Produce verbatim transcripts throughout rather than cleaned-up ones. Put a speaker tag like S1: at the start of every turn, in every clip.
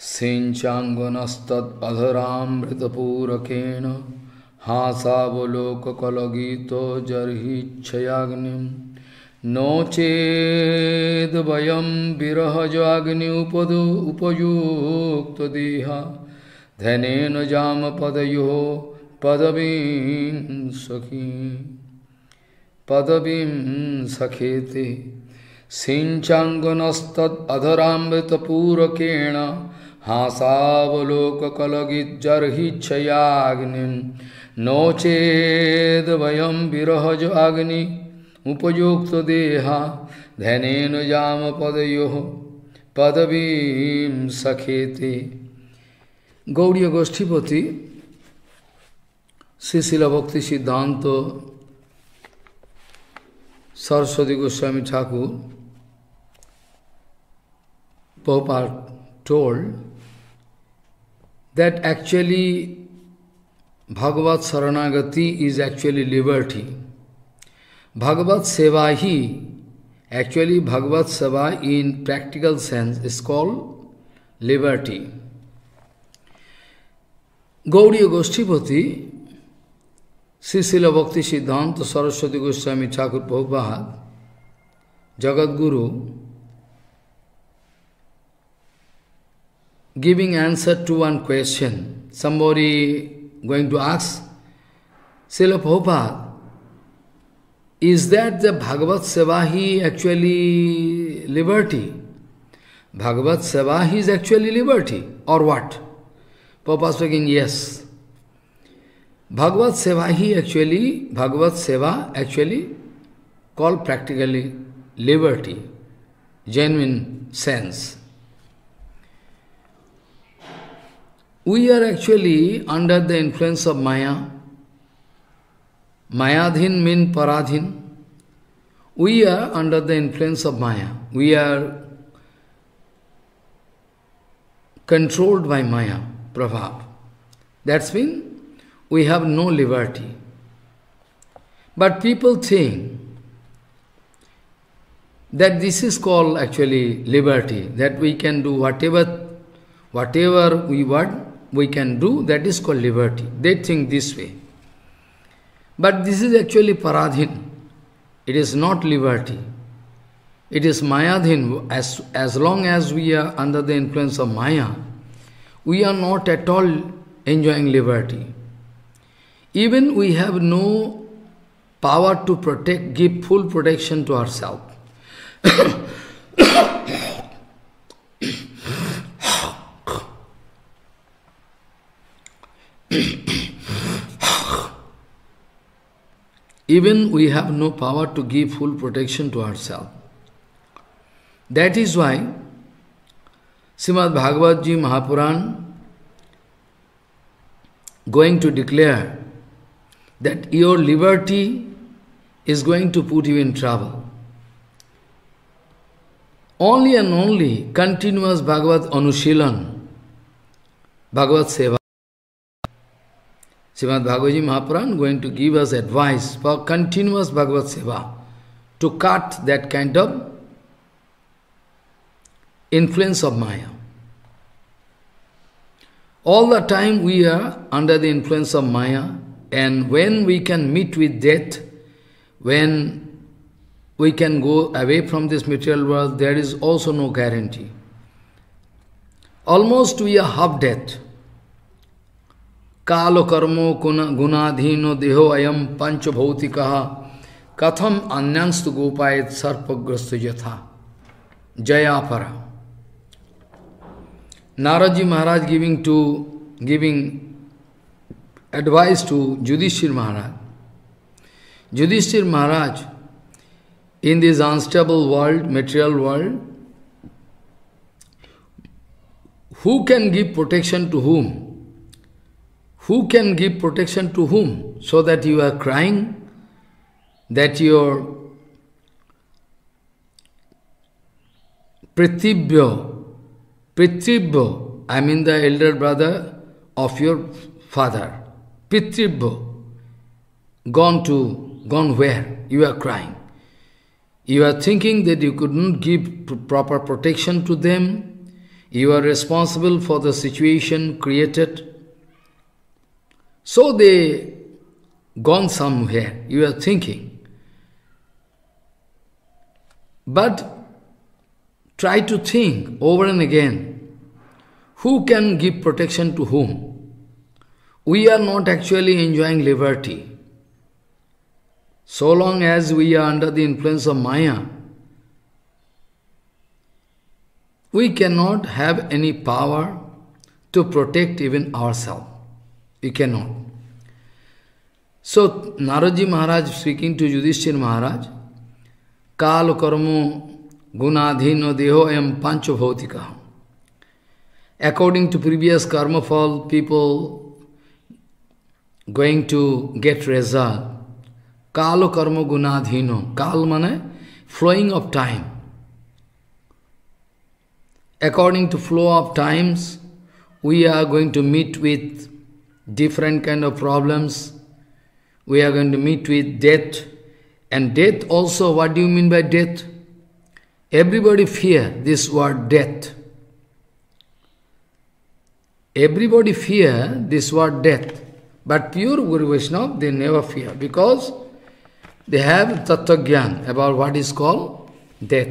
S1: सिंचांगनस्तद अधरामृतपूरकेण हासावलोककलगीतो जर्हिच्छयाग्निं no चेद वयं विरहजाग्नि उपदो उपयुक्तदेहा धनेन जामपदयो पदवीं सखी पदवीं सखेते सिंचांगनस्तद अधरामृतपूरकेण हासावलोककलगिज्जर्हिच्छयाग्निं नो चेद वयं विरहज अग्नि उपयुक्तदेहा धनेन जामपदयोः पदवीं सखेते। गौड़ीय गोष्ठीपति श्री शिला भक्ति सिद्धांत Saraswati Goswami Thakur Prabhupada told that actually Bhagavad Saranagati is actually liberty. Bhagavad Seva hi, actually Bhagavad Seva in practical sense is called liberty. Gaudiya Goshtipati, Sri Srila Bhakti Siddhanta Saraswati Goswami Thakur Prabhupada, Jagat Guru, giving answer to one question. Somebody going to ask, Srila Prabhupada, is that the Bhagavad Sevahi actually liberty? Bhagavad Sevahi is actually liberty, or what? Prabhupada speaking, yes. Bhagavad Sevahi actually, Bhagavad Seva actually called practically liberty, genuine sense. We are actually under the influence of Maya. Mayadhin means Paradhin. We are under the influence of Maya. We are controlled by Maya, Prabhav. That's means we have no liberty. But people think that this is called actually liberty, that we can do whatever, whatever we want, we can do, that is called liberty. They think this way. But this is actually paradhin. It is not liberty. It is mayadhin. As, as long as we are under the influence of Maya, we are not at all enjoying liberty. Even we have no power to protect, give full protection to ourselves. Even we have no power to give full protection to ourselves. That is why Srimad Bhagavad Ji Mahapuran going to declare that your liberty is going to put you in trouble. Only and only continuous Bhagavad Anushilan, Bhagavad Seva. Srimad Bhagavad Ji Mahapuran going to give us advice for continuous Bhagavad Seva to cut that kind of influence of Maya. All the time we are under the influence of Maya, and when we can meet with death, when we can go away from this material world, there is also no guarantee. Almost we are half dead. Kalo karmo gunadhino deho ayam pancha bhautikaha katham anyanstu gopayat sarpagrastu yatha jayapara. Naraji Maharaj giving to giving advice to Yudhishthir Maharaj. Yudhishthir Maharaj, in this unstable world, material world, who can give protection to whom? Who can give protection to whom? So that you are crying, that your Pritibhyo, Pritibhyo, I mean the elder brother of your father, Pitribhyo, gone to, gone where? You are crying. You are thinking that you couldn't give proper protection to them. You are responsible for the situation created. So they gone somewhere, you are thinking. But try to think over and again, who can give protection to whom? We are not actually enjoying liberty. So long as we are under the influence of Maya, we cannot have any power to protect even ourselves. We cannot. So, Naradji Maharaj speaking to Yudhishthira Maharaj, Kal karmo gunadhino deho em pancho bhautika. According to previous karma fall, people going to get result. Kalo karma gunadhino. Kal mane flowing of time. According to flow of times, we are going to meet with different kind of problems. We are going to meet with death. And death also, what do you mean by death? Everybody fear this word death. Everybody fear this word death. But pure Guru Vaishnava, they never fear because they have Tattva Gyan about what is called death.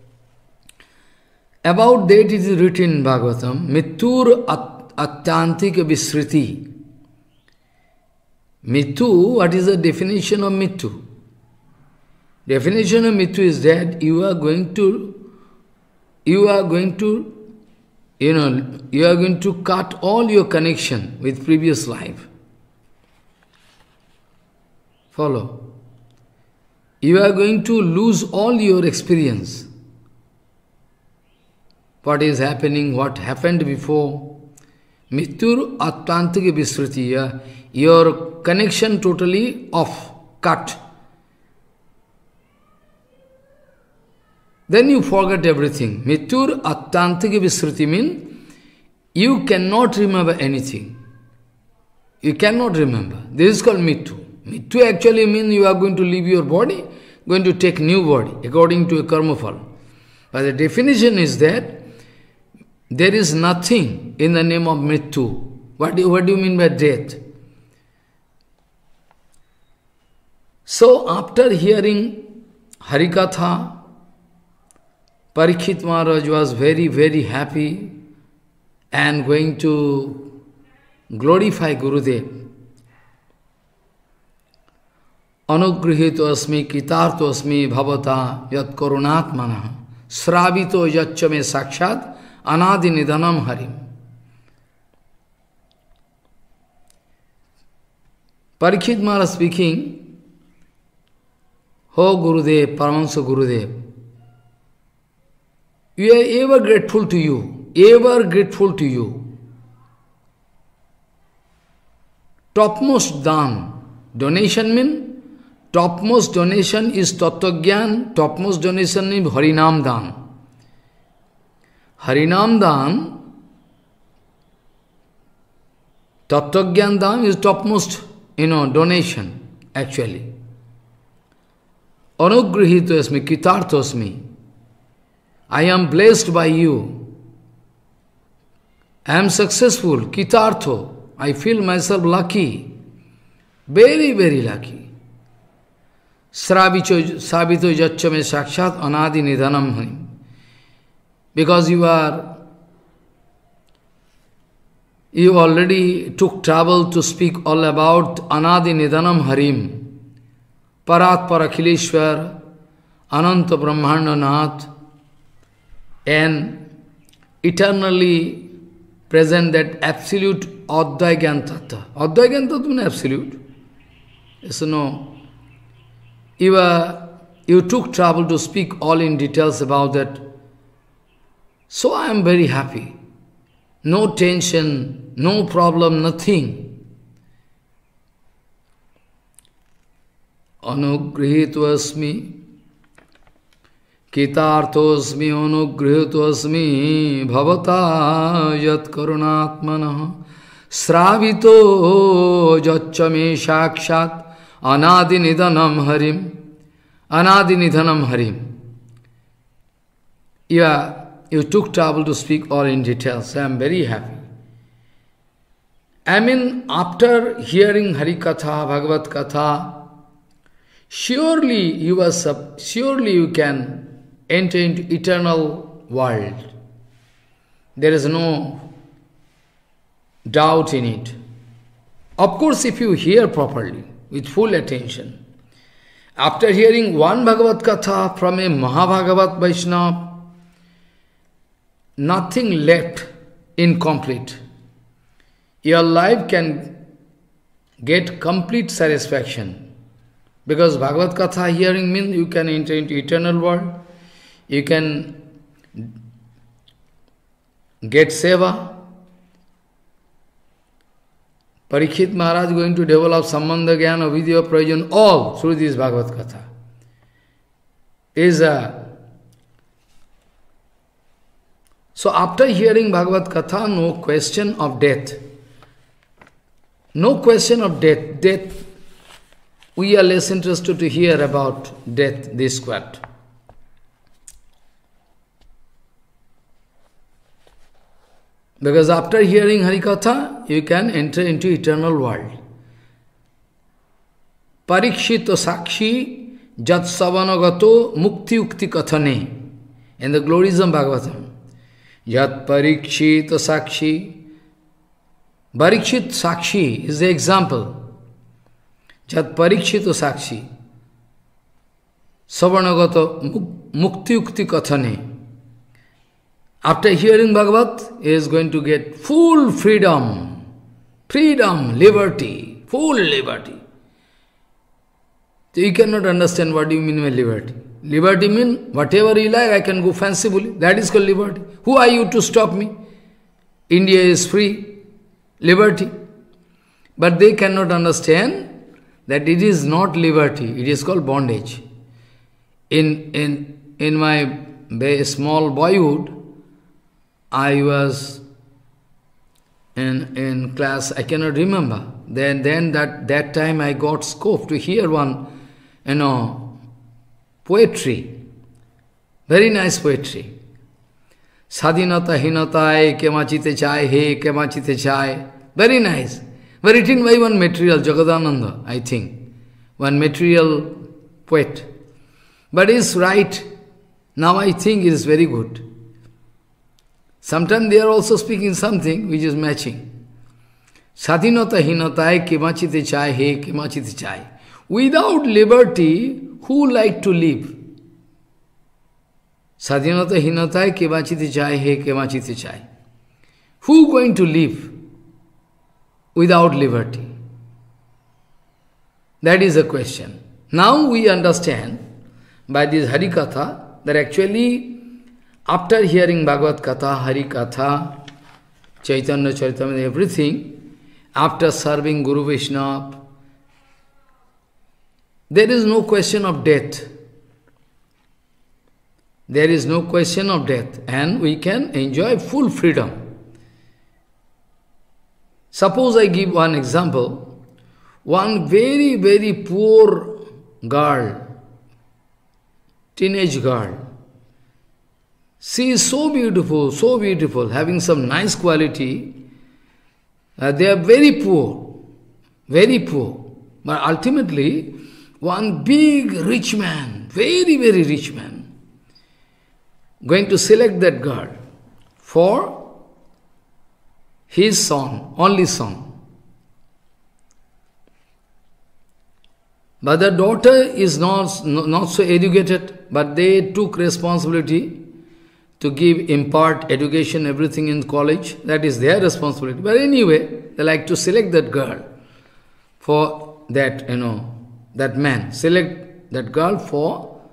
S1: About that it is written in Bhagavatam, Mittur Atyantik Visriti. Mittu, what is the definition of Mittu? Definition of Mittu is that you are going to, you are going to, you know, you are going to cut all your connection with previous life. Follow. You are going to lose all your experience. What is happening, what happened before. Mittur Atyantika Visriti. Your connection totally off, cut. Then you forget everything. Mittur Atyantika Visriti means you cannot remember anything. You cannot remember. This is called Mittu. Mittu actually means you are going to leave your body, going to take new body according to a karma fall. But the definition is that there is nothing in the name of Mittu. What do, what do you mean by death? So after hearing Harikatha, Parikshit Maharaj was very, very happy and going to glorify Gurudev. Anugrihito asmi kitarto asmi bhavata yat korunatmana sravito yachame sakshat anadi nidhanam harim. Parikshit Maharaj speaking, Oh Gurudev, Paramahansa Gurudev, we are ever grateful to you, ever grateful to you. Topmost dan, donation means, topmost donation is Tattva Gyan, topmost donation is Harinam Dan. Harinam Dan, Tattva Gyan Dan is topmost, you know, donation, actually. Anugrihito asmi, kitartho asmi. I am blessed by you. I am successful, kitartho. I feel myself lucky. Very, very lucky. Sravito jachame sakshat anadi nidhanam harim. Because you are, you already took trouble to speak all about anadi nidhanam harim. Parat Parakhileshwar, Ananta Brahmanda Nath, and eternally present that absolute Advaya Gyan Tattva. Advaya Gyan Tattva means absolute. Yes or no? You, are, you took trouble to speak all in details about that. So I am very happy. No tension, no problem, nothing. Anugrihitosmi, Kitarthosmi, Anugrihitosmi, Bhavata Yat Karunatmana, Sravito Jachame Shakshat, Anadi Nidhanam Harim, Anadi Nidhanam Harim. Yeah, you took trouble to speak all in details. I am very happy. I mean, after hearing Hari Katha, Bhagavad Katha, surely you are sub, surely you can enter into eternal world. There is no doubt in it. Of course, if you hear properly, with full attention. After hearing one Bhagavad Katha from a Mahabhagavat Vaishnava, nothing left incomplete. Your life can get complete satisfaction. Because Bhagavad Katha hearing means you can enter into eternal world, you can get seva. Parikshit Maharaj going to develop Sambandha Jnana, Vidya, Prayojan, all through this Bhagavad Katha. Is a So after hearing Bhagavad Katha, no question of death. No question of death. Death, we are less interested to hear about death, this quote. Because after hearing Harikatha, you can enter into eternal world. Parikshito Sakshi Jat Savanagato Mukti Ukti Kathane. In the glories of Bhagavatam. Jat Parikshito Sakshi. Parikshit Sakshi is the example. Jat Parikshito Sakshi. Savanagato Mukti Ukti Kathane. After hearing Bhagavad, he is going to get full freedom, freedom, liberty, full liberty. So you cannot understand what do you mean by liberty. Liberty means whatever you like, I can go fancifully. That is called liberty. Who are you to stop me? India is free, liberty. But they cannot understand that it is not liberty, it is called bondage. In, in, in my small boyhood, I was in, in class, I cannot remember. Then, then that, that time I got scope to hear one, you know, poetry. Very nice poetry. Sadhinata hinatai kemachite chai he kemachite chai. Very nice. But written by one material, Jagadananda, I think. One material poet. But it's right. Now I think it is very good. Sometimes they are also speaking something which is matching. Sadhinata hinatai kemachite chai he kemachite chai. Without liberty, who like to live? Sadhinata hinatai kemachite chai he kemachite chai. Who going to live without liberty? That is the question. Now we understand by this Harikatha that actually after hearing Bhagavad Katha, Hari Katha, Chaitanya Charitamrita, everything, after serving Guru Vaishnava, there is no question of death. There is no question of death, and we can enjoy full freedom. Suppose I give one example. One very, very poor girl, teenage girl, she is so beautiful, so beautiful, having some nice quality. Uh, they are very poor, very poor. But ultimately, one big rich man, very, very rich man, going to select that girl for his son, only son. But the daughter is not, not so educated, but they took responsibility to give, impart education, everything in college. That is their responsibility. But anyway, they like to select that girl for that, you know, that man. Select that girl for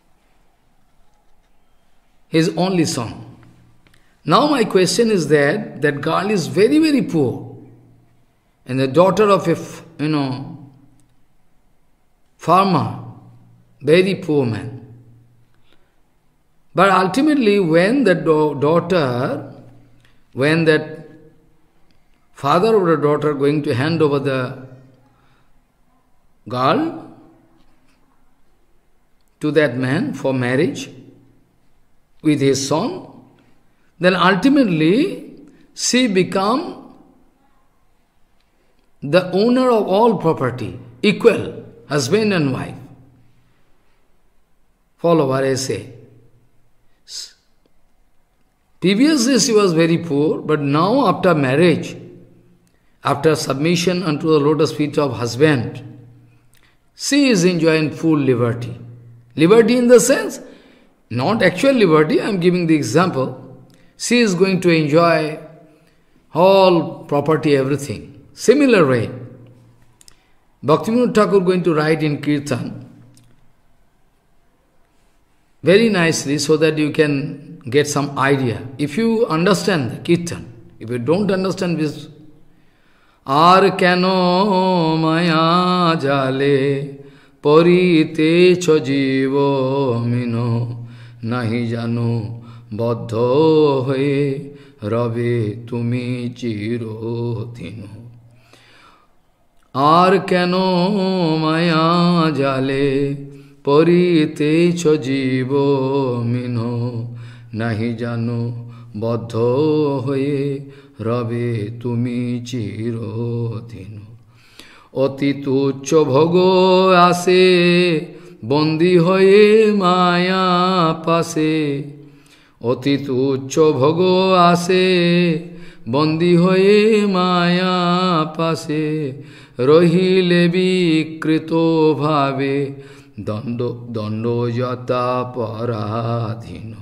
S1: his only son. Now my question is that, that girl is very, very poor. And the daughter of a, you know, farmer, very poor man. But ultimately, when the do daughter, when that father or the daughter going to hand over the girl to that man for marriage with his son, then ultimately she become the owner of all property, equal, husband and wife. Follow what I say. Previously she was very poor, but now after marriage, after submission unto the lotus feet of husband, she is enjoying full liberty. Liberty in the sense, not actual liberty, I am giving the example. She is going to enjoy all property, everything. Similar way, Bhaktivinoda Thakur going to write in Kirtan, very nicely, so that you can get some idea. If you understand the Kirtan, if you don't understand this, Ar keno maya jale porite chojivo mino nahi jano baddho hoye rabe tumi chiro dino. Ar keno maya jale porite chojivo mino nahi jano baddho hoye Rabe tumi chiro dino. Oti tuccho bhogo ase bondi hoye maya pase. Oti tuccho bhogo ase bondi hoye maya pase. Rohile vikrito bhave dando dando jata paradhino.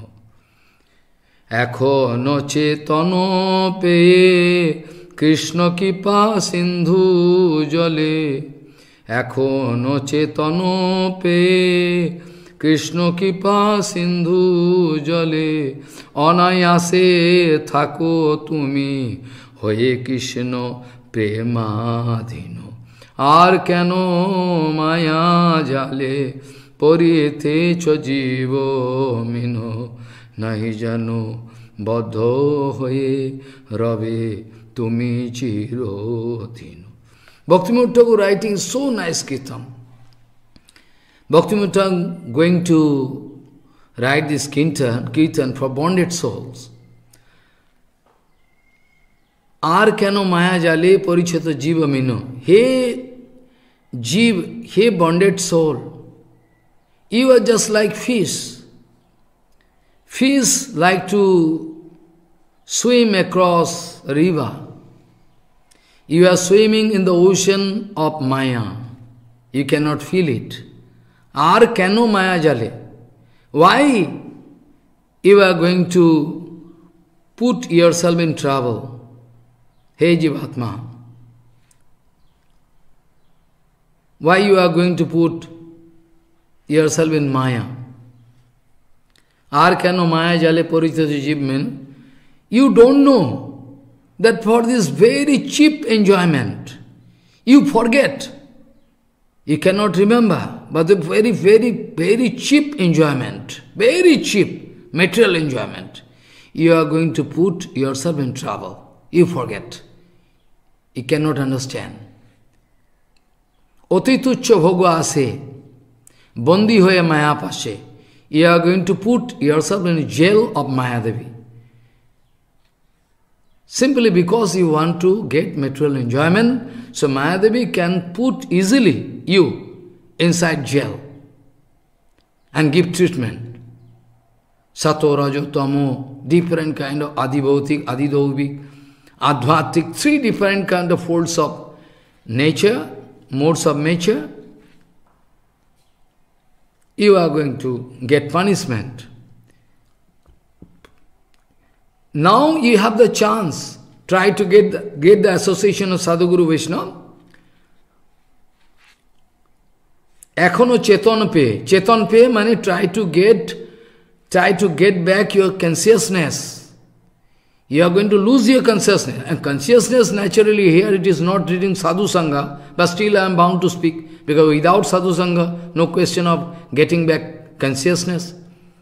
S1: এখনো চেতন পেয়ে কৃষ্ণ কৃপা সিন্ধু জলে এখনো চেতন পেয়ে কৃষ্ণ কৃপা সিন্ধু জলে অনায়াসে থাকো তুমি হয়ে কৃষ্ণ প্রেমাধীন আর কেন মায়া জালে পরিতেছ জীব মিন nahi jano baddho hoye rabe tumi chiro dino. Bhaktivinoda Thakur writing so nice kirtan. Bhaktivinoda Thakur going to write this kirtan, kirtan for bonded souls. Ar keno maya jale poricheto jiva mino. Hey jiv, hey bonded soul, you are just like fish. Fish like to swim across a river. You are swimming in the ocean of Maya. You cannot feel it. Ar kano Maya jale. Why you are going to put yourself in trouble? Hey Jivatma. Why you are going to put yourself in Maya? Ar kano maya jale porichito jiv men. You don't know that for this very cheap enjoyment, you forget. You cannot remember, but the very, very, very cheap enjoyment, very cheap material enjoyment, you are going to put yourself in trouble. You forget. You cannot understand. Oti tuccho bhogo ase, bondi hoye maya pashe. You are going to put yourself in the jail of Mayadevi. Simply because you want to get material enjoyment, so Mayadevi can put easily you inside jail and give treatment. Sato, Rajo, Tamo, different kind of Adibhautik, Adidovik, Advatik, three different kind of folds of nature, modes of nature. You are going to get punishment. Now you have the chance. Try to get the, get the association of Sadhguru Vaishnava. Ekhono chetan pe. Chetan pe means try to get, try to get back your consciousness. You are going to lose your consciousness. And consciousness naturally here it is not reading Sadhu Sangha, but still I am bound to speak. Because without Sadhu Sangha, no question of getting back consciousness.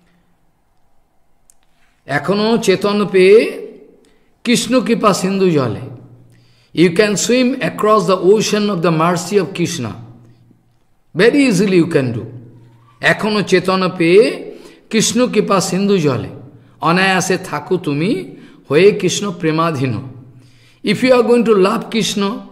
S1: Ekhono chetan pe Krishna Kripa Sindhu jale. You can swim across the ocean of the mercy of Krishna. Very easily you can do. Ekhono chetan pe Krishna Kripa Sindhu jale. Anayase thaku tumi hoye Krishna premadhino. If you are going to love Krishna,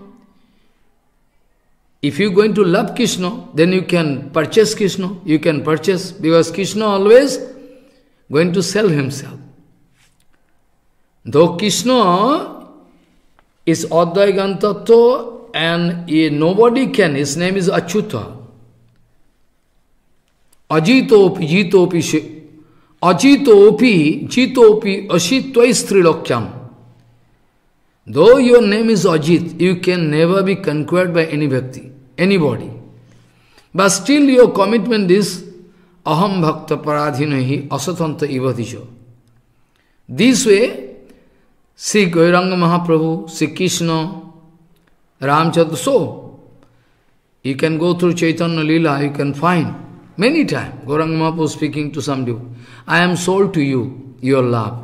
S1: if you are going to love Krishna, then you can purchase Krishna, you can purchase, because Krishna always going to sell himself. Though Krishna is Advaya Tattva and he, nobody can, his name is Achyuta. Ajitopi, jitopi, ajitopi, jitopi, ashitvais trilokyam. Though your name is Ajit, you can never be conquered by any bhakti, anybody. But still your commitment is aham bhakta paradhinahi asatanta ivadijo. This way, Sri Gauranga Mahaprabhu, Sri Krishna, Ramchandra, so you can go through Chaitanya Leela, you can find many times Gauranga Mahaprabhu speaking to some devotee, I am sold to you, your love.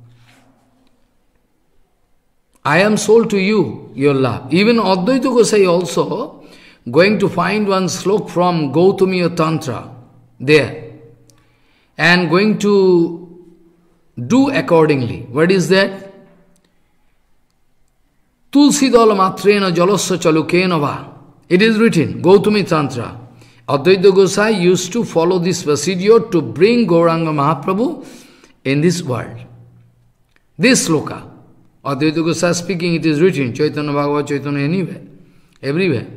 S1: I am sold to you, your love. Even Advaita Gosai also going to find one slok from Gautamiya Tantra there and going to do accordingly. What is that? Tulsi dala matrena jalasa chalukena va. It is written, Gautami Tantra. Advaita Gosai used to follow this procedure to bring Gauranga Mahaprabhu in this world. This sloka. Advaita Gosai speaking, it is written, Chaitanya Bhagavad, Chaitanya anywhere, everywhere.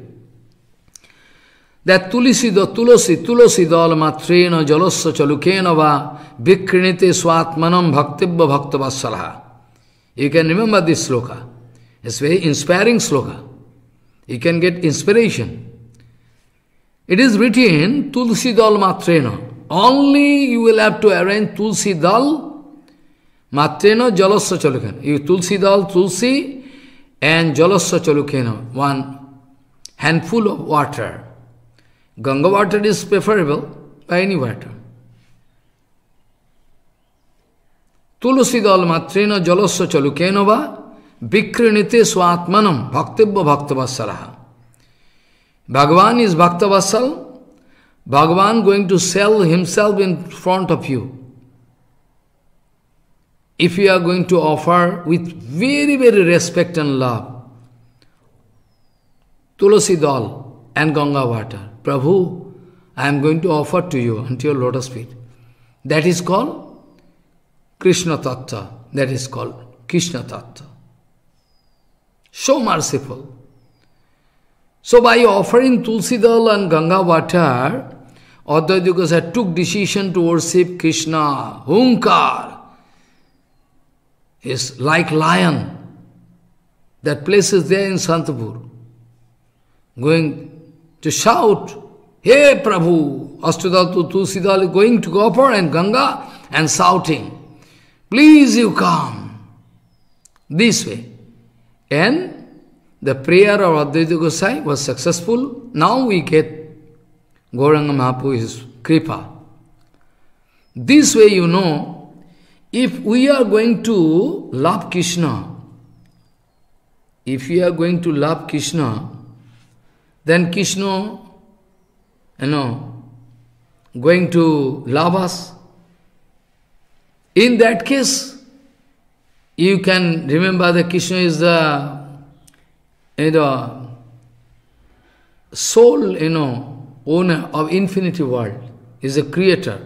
S1: That tulasi da tulasi tulasi dal matrena jalasa chalukena va vikrinite swatmanam bhaktibba bhaktavassalaha. You can remember this sloka. It's very inspiring sloka. You can get inspiration. It is written, tulsi dal matrena. Only you will have to arrange tulsi dal matrena jalasa chalukena. You tulsi dal, tulsi and jalasa chalukena. One handful of water. Ganga water is preferable by any water. Tulsi dal matrena jalasa chalukena va vikrinite swatmanam bhaktibba bhaktavassalaha. Bhagavan is Bhaktavassal. Bhagavan going to sell himself in front of you. If you are going to offer with very, very respect and love, Tulasi dal and Ganga water, Prabhu, I am going to offer to you unto your lotus feet. That is called Krishna Tattva. That is called Krishna Tattva. So merciful. So by offering Tulsi dal and Ganga water, Advaita Gosai took decision to worship Krishna. Hunkar is like lion. That place is there in Santapur. Going to shout, Hey Prabhu, Astudatu Tulsi dal is going to offer and Ganga and shouting, Please you come. This way. And the prayer of Advaita Gosai was successful. Now we get Gauranga Mahaprabhu's kripa. This way you know, if we are going to love Krishna, if we are going to love Krishna, then Krishna, you know, going to love us. In that case, you can remember that Krishna is the you know, soul, you know, owner of infinity world, is a creator.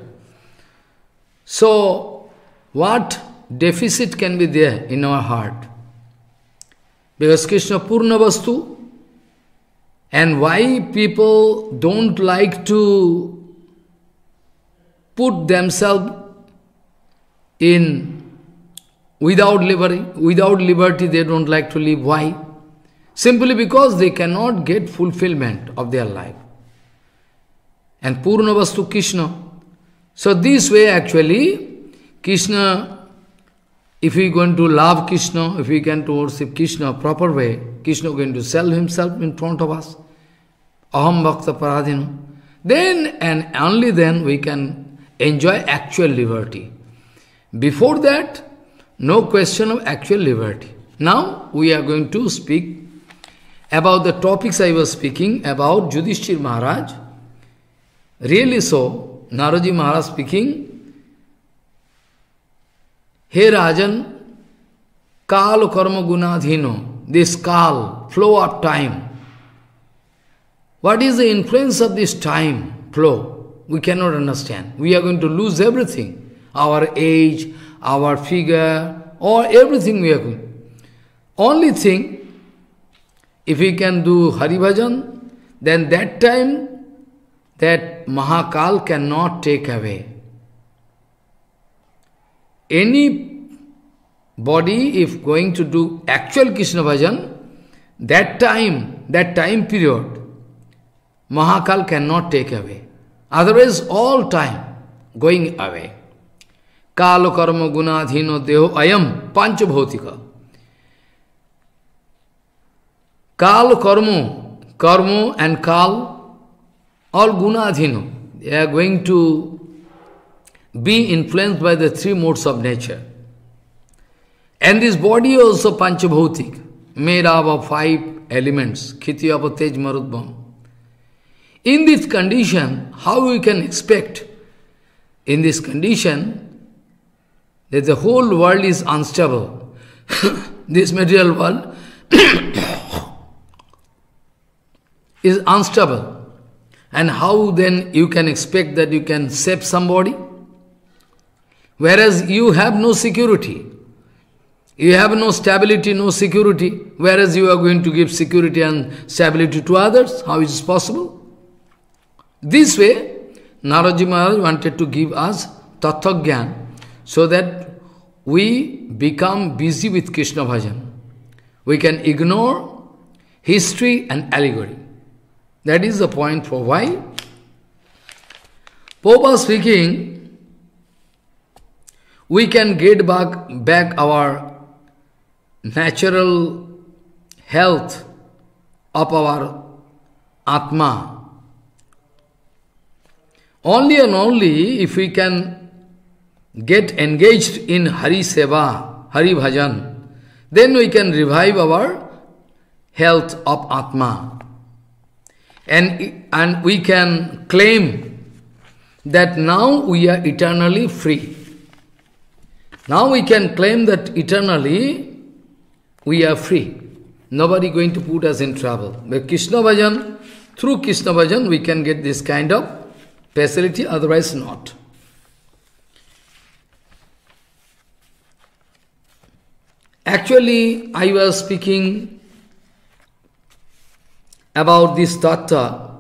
S1: So, what deficit can be there in our heart? Because Krishna Purna Vastu, and why people don't like to put themselves in without liberty, without liberty they don't like to live. Why? Simply because they cannot get fulfillment of their life. And Purna Vastu Krishna. So this way actually, Krishna, if we are going to love Krishna, if we can to worship Krishna proper way, Krishna is going to sell himself in front of us. Aham Bhakta Paradhino. Then and only then we can enjoy actual liberty. Before that, no question of actual liberty. Now we are going to speak about the topics I was speaking about Yudhishthira Maharaj. Really so, Naraji Maharaj speaking, Hey Rajan, Kal Karma Gunadhino, this Kal, flow of time. What is the influence of this time flow? We cannot understand. We are going to lose everything. Our age, our figure, or everything we are going. Only thing, if we can do Hari Bhajan, then that time, that Mahakal cannot take away. Any body, if going to do actual Krishna Bhajan, that time, that time period, Mahakal cannot take away. Otherwise, all time going away. Kalo karma gunadhino deho ayam panchabhotika. Kal karma, karma and kal, all gunadhino. They are going to be influenced by the three modes of nature. And this body also panchabhotik, made up of five elements, khiti, apa, tej, marudbam. In this condition, how we can expect, in this condition, that the whole world is unstable. This material world is unstable. And how then you can expect that you can save somebody? Whereas you have no security. You have no stability, no security. Whereas you are going to give security and stability to others. How is it possible? This way, Naraji Maharaj wanted to give us Tattva-gyan so that we become busy with Krishna Bhajan. We can ignore history and allegory. That is the point for why. Prabhupada speaking, we can get back, back our natural health of our Atma. Only and only if we can get engaged in Hari Seva, Hari Bhajan, then we can revive our health of Atma. And, and we can claim that now we are eternally free. Now we can claim that eternally we are free. Nobody going to put us in trouble. But Krishna Bhajan, through Krishna Bhajan, we can get this kind of facility, otherwise not. Actually, I was speaking about this tattva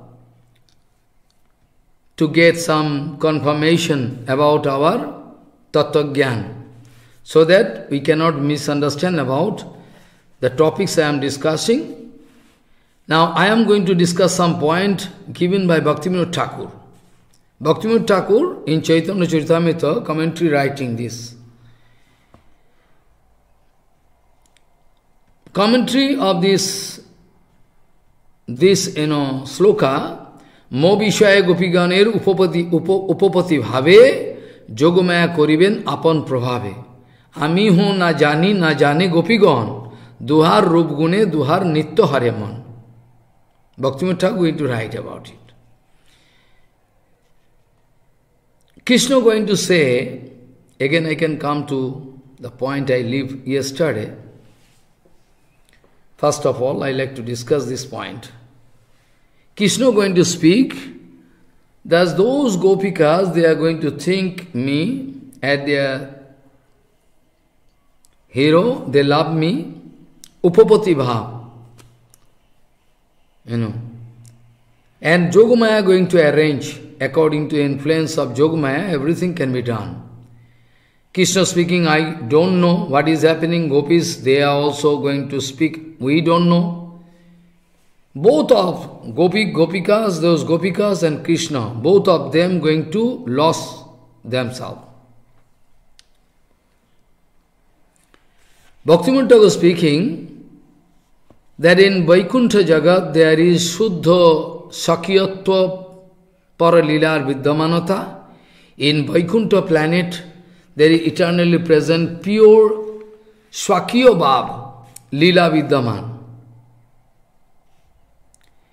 S1: to get some confirmation about our tattva-gyan, so that we cannot misunderstand about the topics I am discussing. Now, I am going to discuss some point given by Bhaktivinoda Thakur. Bhaktivinoda Thakur in Chaitanya Charitamrita commentary writing this. Commentary of this, this you know, sloka, Mo Vishaya Gopiganer Upapati, Upapati Bhave, Jogomaya Koriben Apan Prabhave. Ami ho na jani na jane Gopigan, Duhar Rup Gune, Duhar Nitya Haryaman. Bhaktivinoda Thakur going to write about it. Krishna going to say, again I can come to the point I leave yesterday. First of all, I like to discuss this point. Krishna going to speak, thus those gopikas, they are going to think me as their hero, they love me, upapati bhav, you know. And Yogamaya going to arrange, according to influence of Yogamaya, everything can be done. Krishna speaking, I don't know what is happening. Gopis, they are also going to speak, we don't know. Both of Gopi, Gopikas, those Gopikas and Krishna, both of them going to lose themselves. Bhaktivinoda Thakur speaking, that in Vaikuntha Jagat there is Shuddha Sakyatva Paralilar Vidyamanata. In Vaikuntha planet, there is eternally present pure Swakya Bhav, Lila Vidyaman.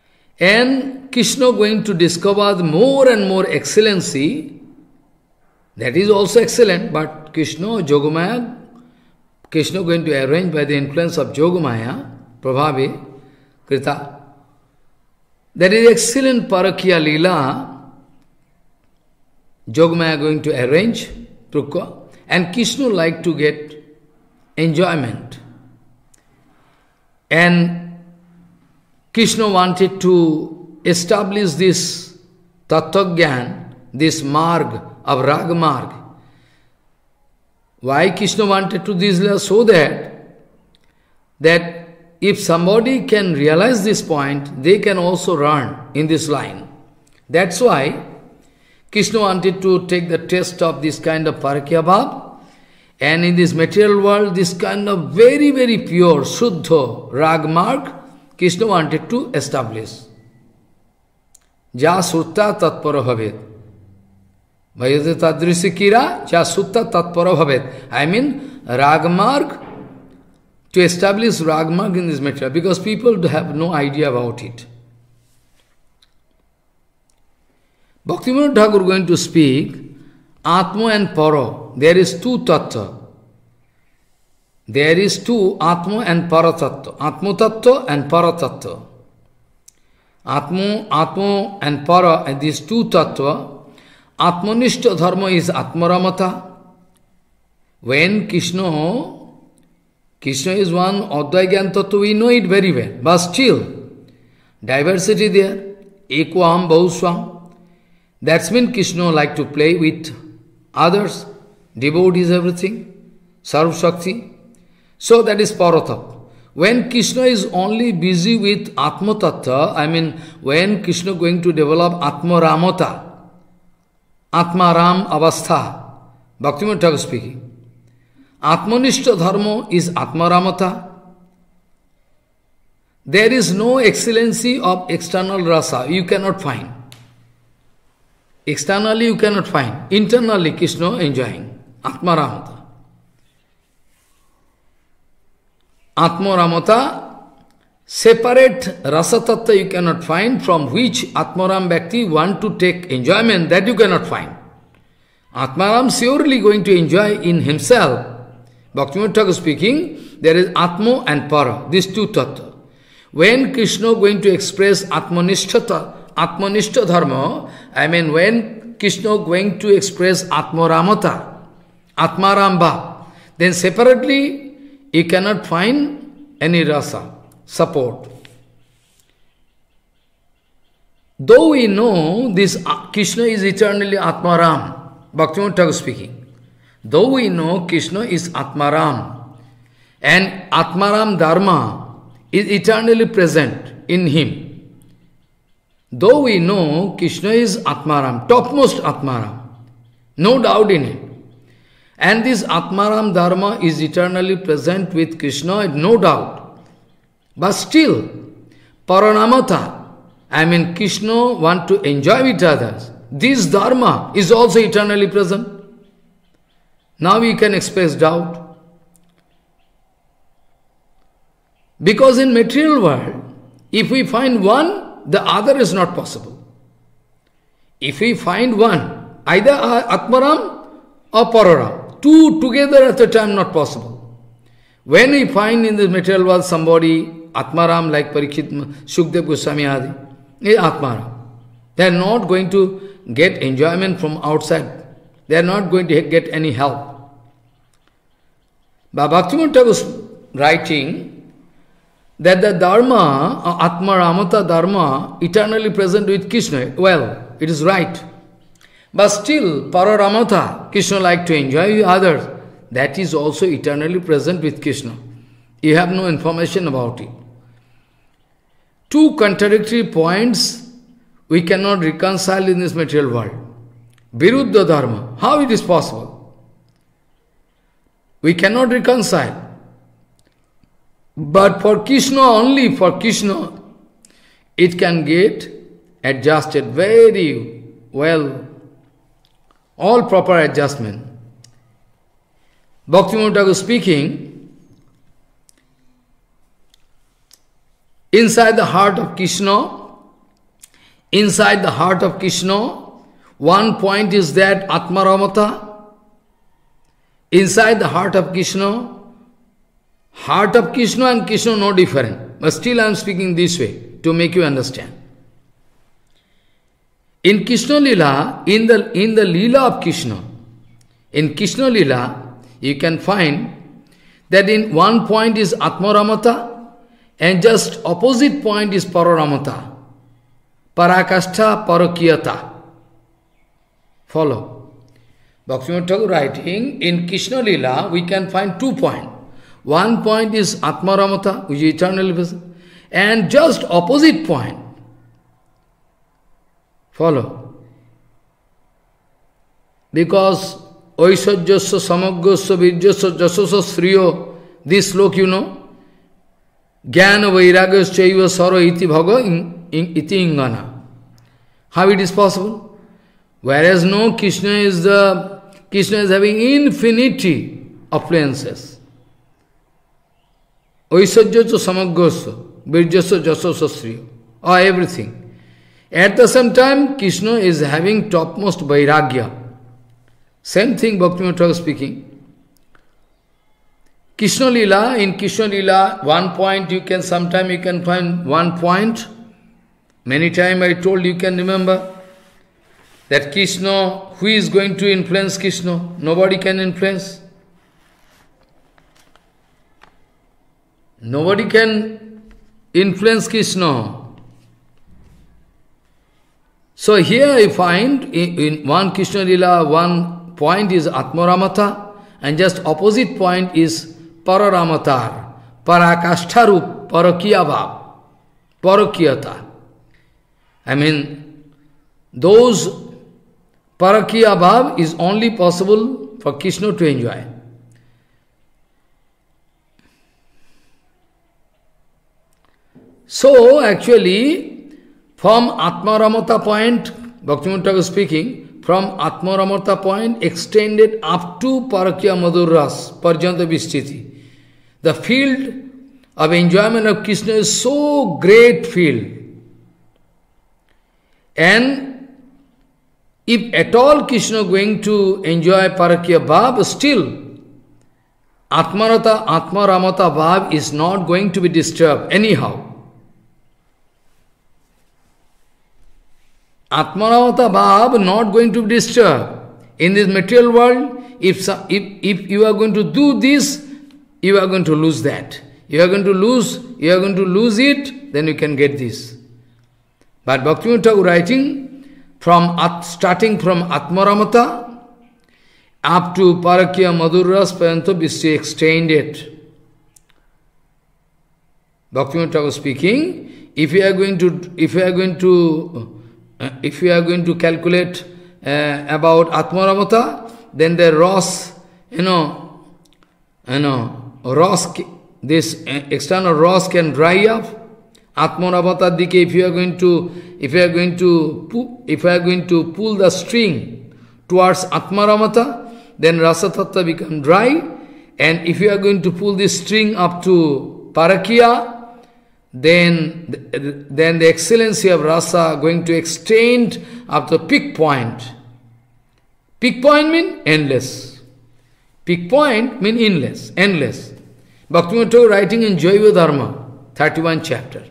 S1: And Krishna going to discover more and more excellency, That is also excellent, but Krishna, Yogamaya, Krishna going to arrange by the influence of Yogamaya, Prabhavi, Krita. That is excellent Parakya Leela, Yogamaya going to arrange, and Krishna like to get enjoyment. And Krishna wanted to establish this Tattva-gyan, this marg of Raga marg. Why Krishna wanted to do this? So that, that if somebody can realize this point, they can also run in this line. That's why Krishna wanted to take the test of this kind of Parakya Bhav. And in this material world, this kind of very, very pure, Shuddha, Rag marg, Krishna wanted to establish. Ja sutta tatpara bhavet. Vayate tadrisikira, ja sutta tatpara bhavet. I mean, Rag marg, to establish Rag marg in this material, because people have no idea about it. Bhaktivinoda Thakur going to speak, Atma and Para, there is two tattva. There is two Atma and Para tattva. Atma tattva and Para tattva. Atma, Atma and Para, and these two tattva, Atmanishta dharma is Atmaramata. When Krishna, Krishna is one, Advaigyan tattva, we know it very well. But still, diversity there, Ekvaham Bahuswam. That's when Krishna like to play with others, devotees, everything, Sarv Shakti. So that is Paratattva. When Krishna is only busy with Atma Tattva, I mean, when Krishna going to develop Atma Ramata, Atma Ram Avastha, Bhaktivinoda Thakur speaking. Atmanishta Dharma is Atma Ramata. There is no excellency of external rasa, you cannot find. Externally you cannot find. Internally Krishna enjoying. Atma Ramata. Atma Ramata, separate rasa tattva you cannot find, from which Atmaram Bhakti want to take enjoyment, that you cannot find. Atmaram surely going to enjoy in himself. Bhaktivinoda Thakur speaking, there is Atma and Para, these two tattva. When Krishna going to express Atmanishta Atmanishta Dharma, I mean when Krishna going to express Atmaramata, Atmaramba, then separately you cannot find any rasa, support. Though we know this Krishna is eternally Atmaram, Bhaktivinoda Thakur speaking, though we know Krishna is Atmaram, and Atmaram Dharma is eternally present in him, though we know Krishna is Atmaram, topmost Atmaram, no doubt in it. And this Atmaram Dharma is eternally present with Krishna, no doubt. But still, Paranamata, I mean Krishna want to enjoy with others. This Dharma is also eternally present. Now we can express doubt. Because in material world, if we find one, the other is not possible. If we find one, either Atmaram or Pararam, two together at a time not possible. When we find in the material world somebody, Atmaram like Parikshit, Shukdev Goswami Adi, is Atmaram. They are not going to get enjoyment from outside. They are not going to get any help. But Bhaktivinoda Thakur writing, that the Dharma, Atma Ramata Dharma, eternally present with Krishna. Well, it is right. But still, Pararamata, Krishna like to enjoy with others. That is also eternally present with Krishna. You have no information about it. Two contradictory points we cannot reconcile in this material world. Viruddha Dharma, how it is possible? We cannot reconcile. But for Krishna, only for Krishna, it can get adjusted very well, all proper adjustment. Bhaktivinoda Thakur speaking, inside the heart of Krishna, inside the heart of Krishna, one point is that Atmaramata, inside the heart of Krishna, heart of Krishna and Krishna no different. But still I am speaking this way to make you understand. In Krishna Lila, in the, in the Lila of Krishna, in Krishna Lila, you can find that in one point is Atmaramata and just opposite point is Pararamata. Parakashta, Parakiyata. Follow. Bhaktivinoda Thakur writing, in Krishna Lila, we can find two points. One point is Atmaramata, which is eternal vision, and just opposite point. Follow. Because Oisajyasya Samagyasya Virjasya Jasasya Sriyo, this slok you know, Jnana Vairagyasya Chaiva Saro iti bhaga iti ingana. How it is possible? Whereas no, Krishna is the Krishna is having infinity appliances. Oisajyasya Samagyasya Virjasya Jasasya Sriyo, or everything. At the same time, Krishna is having topmost vairagya. Same thing Bhaktivinoda Thakur speaking. Krishna Lila, in Krishna Lila, one point you can, sometime you can find one point. Many times I told you can remember that Krishna, who is going to influence Krishna? Nobody can influence. Nobody can influence Krishna. So here I find in, in one Krishna Lila, one point is Atmaramata and just opposite point is Pararamatar, Parakashtarup, Parakiyabhav, Parakiyata. I mean, those Parakiyabhav is only possible for Krishna to enjoy. So actually, from Atmaramata point, Bhaktivinoda Thakur speaking, from Atmaramata point extended up to Parakya Madhuras, Parjanta Visthiti. The field of enjoyment of Krishna is so great field. And if at all Krishna going to enjoy Parakya Bhav, still Atmarata, Atmaramata Bhav is not going to be disturbed anyhow. Atmaramata Bhav not going to be disturbed. In this material world, if, if, if you are going to do this, you are going to lose that. You are going to lose, you are going to lose it, then you can get this. But Bhaktivinoda Thakur writing, from starting from Atmaramata up to Parakya Madhuras Payanto Vishti extended. Bhaktivinoda Thakur speaking, if you are going to, if you are going to Uh, if we are going to calculate uh, about Atmaramata, then the Ross, you know, you know, Ross, this uh, external Ross can dry up. Atmaramata dike, if you are going to, if you are going to, if you are going to pull the string towards Atmaramata, then Rasa Tattva become dry, and if you are going to pull this string up to Parakya, then, then the excellency of rasa going to extend up to peak point. Peak point means endless. Peak point means endless, endless. Bhaktivinoda Thakur writing in Jaiva Dharma, thirty-first chapter.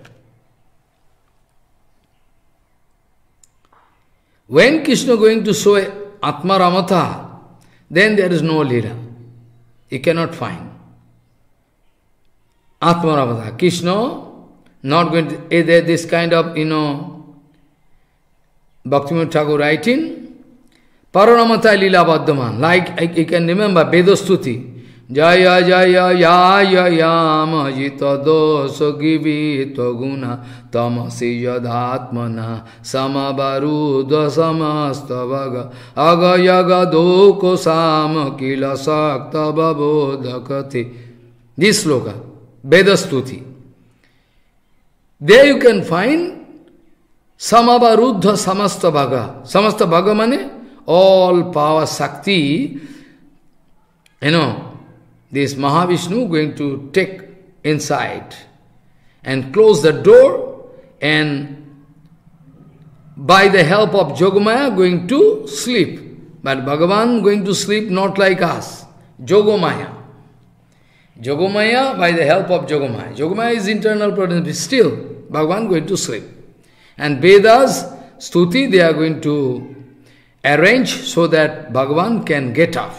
S1: When Krishna going to show Atmaramata, then there is no Leela. You cannot find. Atmaramata. Krishna not going to, either this kind of, you know, Bhaktivinoda Thakur writing, Pararamata Lila Baddhaman, like I, I can remember Vedastuti, Jaya Jaya Yaya Yama Jita Dosa Givita Guna Tamasi Yadhatmana Samabaruda Samastavaga Aga Yaga Doko Sama Kila Sakta Babodakati. This sloka, Vedastuti. There you can find Samabaruddha Samasta Bhaga. Samasta Bhaga means all power, Sakti. You know, this Mahavishnu going to take inside and close the door, and by the help of Yogamaya going to sleep. But Bhagavan going to sleep not like us. Jogomaya. Jogomaya, by the help of Jogomaya. Jogomaya is internal presence, still Bhagavan going to sleep. And Vedas, Stuti, they are going to arrange so that Bhagavan can get up.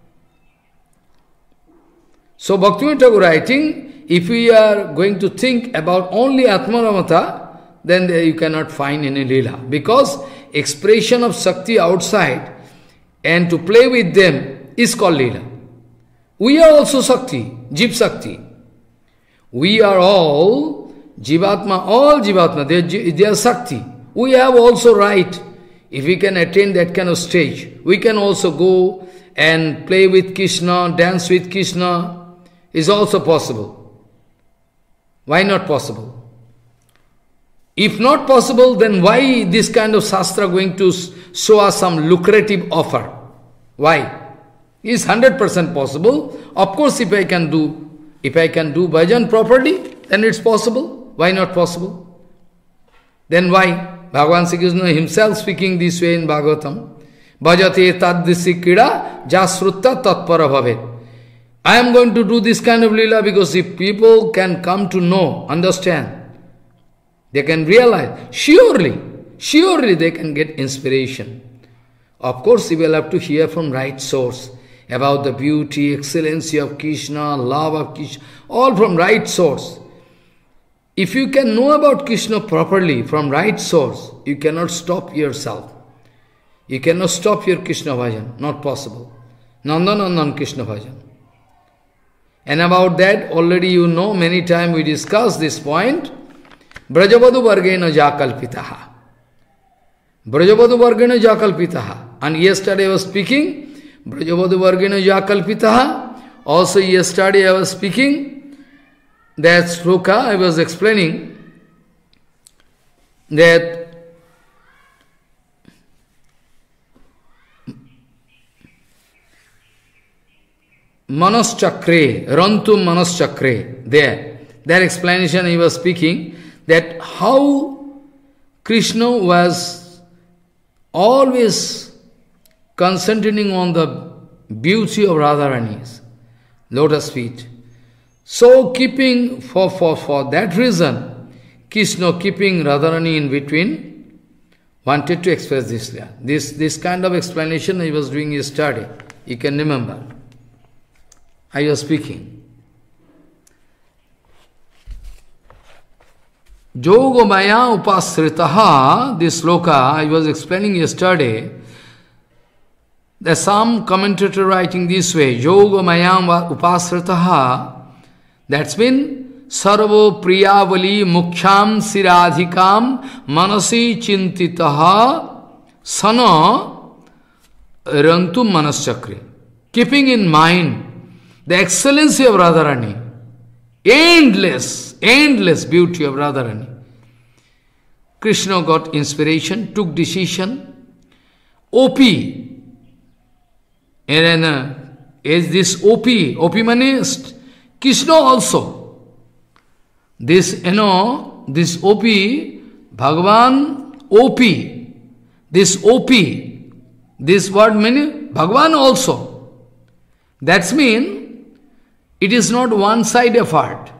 S1: So Bhaktivinoda Thakur writing, if we are going to think about only Atmaramata, then there you cannot find any Leela. Because expression of Shakti outside and to play with them is called Leela. We are also Shakti, Jiv Shakti. We are all Jivatma, all Jivatma, they are, they are Shakti. We have also right, if we can attain that kind of stage, we can also go and play with Krishna, dance with Krishna, is also possible. Why not possible? If not possible, then why this kind of Shastra going to show us some lucrative offer? Why? It's one hundred percent possible. Of course, if I can do, if I can do bhajan properly, then it's possible. Why not possible? Then why? Bhagavan Sri Krishna himself speaking this way in Bhagavatam. Bhajate taddisi kida jasrutta tatpara bhavet. I am going to do this kind of lila because if people can come to know, understand, they can realize, surely, surely they can get inspiration. Of course, you will have to hear from right source about the beauty, excellency of Krishna, love of Krishna, all from right source. If you can know about Krishna properly from right source, you cannot stop yourself. You cannot stop your Krishna bhajan, not possible. Nandanandan Krishna bhajan. And about that, already you know, many times we discussed this point. Brajavadu vargena jakalpitaha. Brajavadu vargena jakalpitaha. And yesterday I was speaking, Brajavadu vargena jakalpitaha. Also yesterday I was speaking, that sloka I was explaining, that Manas Chakre, Rantum Manas Chakre, there. That explanation he was speaking, that how Krishna was always concentrating on the beauty of Radharani's lotus feet. So keeping, for, for, for that reason, Krishna keeping Radharani in between, wanted to express this. This, this kind of explanation he was doing yesterday. You can remember. I was speaking. Jogomaya upasritaha, this sloka I was explaining yesterday. There's some commentator writing this way, Jogomaya upasritaha, that's been sarvo priyavali mukhyam siradhikam manasi chintitaha sana rantum manaschakri. Keeping in mind the excellency of Radharani, endless, endless beauty of Radharani. Krishna got inspiration, took decision. O P, and uh, is this O P, O P means Krishna also. This, you know, this O P, Bhagavan O P, this O P, this word means Bhagavan also. That's mean it is not one side effort,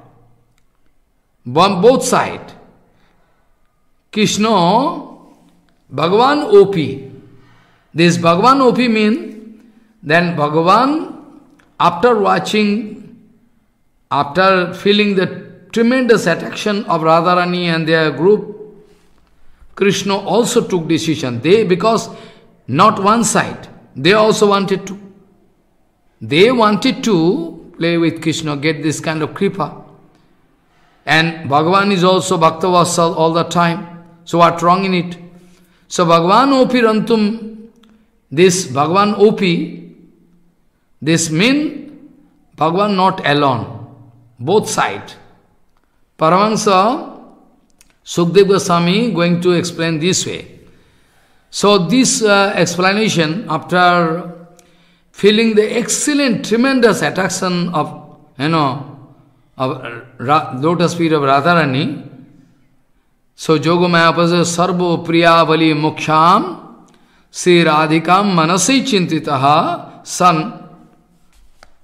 S1: both side. Krishna, Bhagavan O P. This Bhagavan O P means, then Bhagavan, after watching, after feeling the tremendous attraction of Radharani and their group, Krishna also took decision. They, because not one side, they also wanted to. They wanted to play with Krishna, get this kind of kripa. And Bhagavan is also Bhaktavatsal all the time. So what's wrong in it? So Bhagavan O P Rantum, this Bhagavan O P, this mean Bhagavan not alone, both sides. Paramahansa Sukadeva Goswami going to explain this way. So this uh, explanation, after feeling the excellent, tremendous attraction of, you know, of Ra lotus feet of Radharani. So Jogomaya possesses Sarvo Priyavali Mukhyam Sri Radhikam Manasi Chintitaha San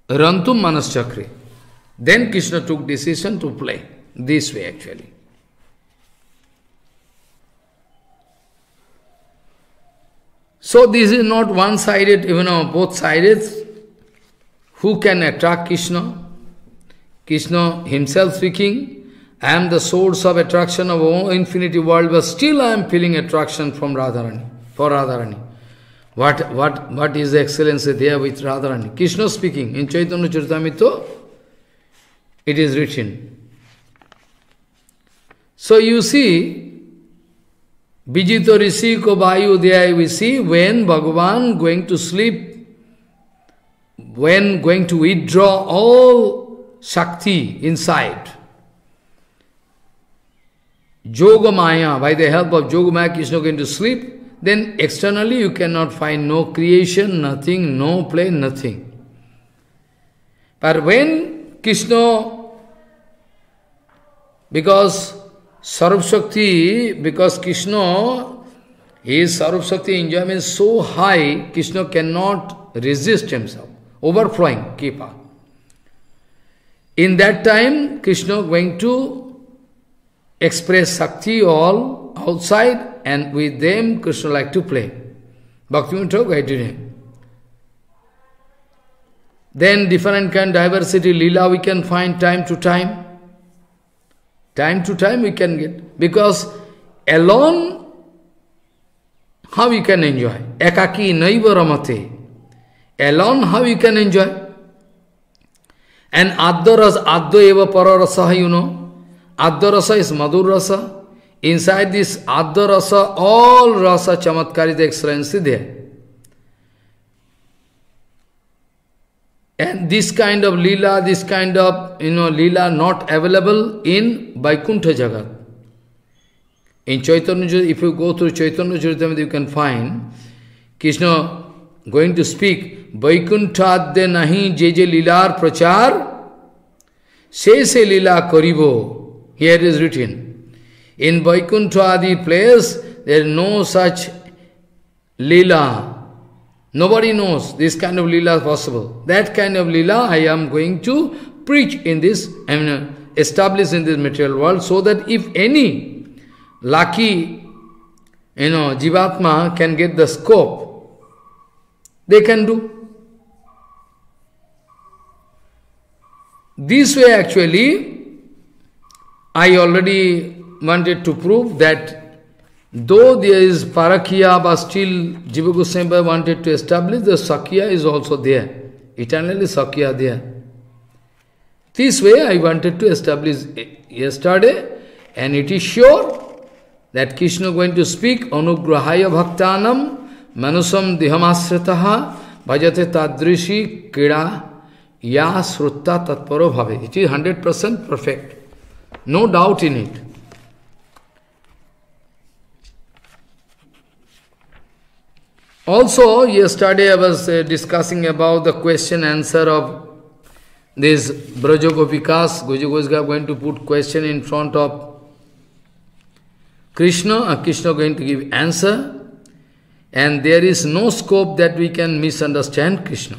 S1: Rantum Manas Chakri. Then Krishna took decision to play this way actually. So this is not one-sided, you know, both-sided. Who can attract Krishna? Krishna himself speaking, I am the source of attraction of all infinity world, but still I am feeling attraction from Radharani, for Radharani. What, what, what is the excellency there with Radharani? Krishna speaking in Chaitanya Charitamrita, it is written. So you see, Vijito Rishi ko Vayu there we see when Bhagavan going to sleep, when going to withdraw all Shakti inside. Yogamaya, by the help of Yogamaya, Krishna going to sleep, then externally you cannot find no creation, nothing, no play, nothing. But when Krishna, because Sarup Shakti, because Krishna, his Sarup Shakti enjoyment is so high, Krishna cannot resist himself, overflowing, Kripa. In that time, Krishna going to express Shakti all outside, and with them Krishna like to play. Bhaktivinoda Thakur guided him. Then different kind diversity, Leela we can find time to time. Time to time we can get. Because alone, how you can enjoy? Ekaki naiva ramate. Alone, how you can enjoy? And Adya rasa, Adya eva pararasa, you know. Adya rasa is Madhur rasa. Inside this Adya rasa, all rasa chamatkarita excellency there. And this kind of lila, this kind of, you know, lila not available in Vaikuntha Jagat. In Chaitanya, if you go through Chaitanya Charitamrita, you can find Krishna going to speak, Vaikuntha de nahi je je lilar prachar, se se lila karibo. Here it is written. In Vaikuntha Adi place, there is no such lila. Nobody knows this kind of lila is possible. That kind of lila I am going to preach in this, I mean, establish in this material world, so that if any lucky, you know, Jivatma can get the scope, they can do. This way actually, I already wanted to prove that though there is Parakya, but still Jiva Goswami wanted to establish the Sakya is also there. Eternally Sakya there. This way I wanted to establish yesterday, and it is sure that Krishna going to speak, Anugrahaya Bhaktanam, Manusam Dihamasritaha, Bhajate Tadrishi Kida, Ya Srutta Tatparo Bhave. It is one hundred percent perfect. No doubt in it. Also, yesterday I was uh, discussing about the question answer of this Brajagopikas. Gujagos are going to put question in front of Krishna, and Krishna going to give answer, and there is no scope that we can misunderstand Krishna.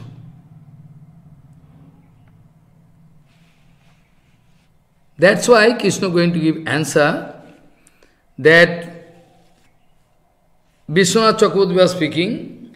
S1: That's why Krishna going to give answer that Vishwanath Chakravarti was speaking,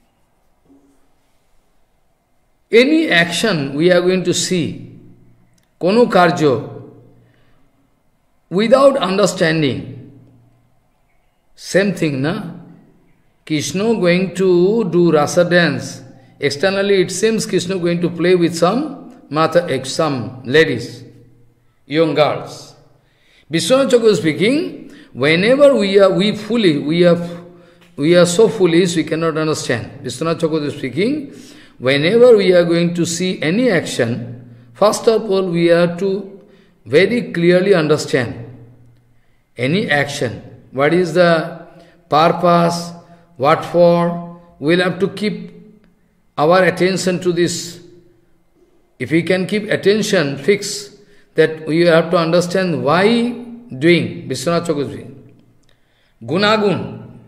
S1: any action we are going to see, kono karjo, without understanding, same thing, na? Krishna going to do rasa dance. Externally it seems Krishna going to play with some mata, some ladies, young girls. Vishwanath Chakravarti speaking, whenever we are, we fully, we are We are so foolish, we cannot understand. Vishwanath Chakravarti is speaking, whenever we are going to see any action, first of all we have to very clearly understand any action. What is the purpose, what for? We will have to keep our attention to this. If we can keep attention fixed, that we have to understand why doing. Vishwanath Chakravarti. Gunagun.